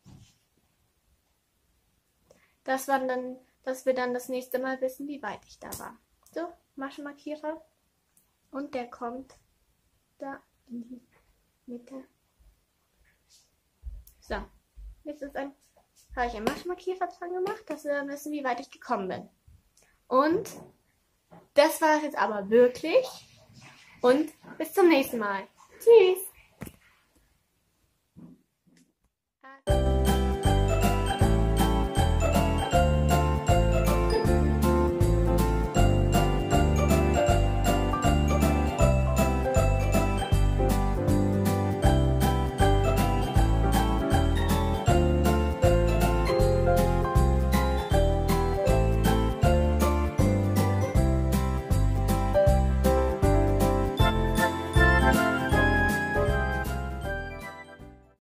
Speaker 3: Das war dann, dass wir dann das nächste Mal wissen, wie weit ich da war. So, Maschenmarkierer. Und der kommt da in die Mitte. So, jetzt ist ein, habe ich einen Maschenmarkierer dran gemacht, dass wir dann wissen, wie weit ich gekommen bin. Und das war es jetzt aber wirklich. Und bis zum nächsten Mal. Tschüss.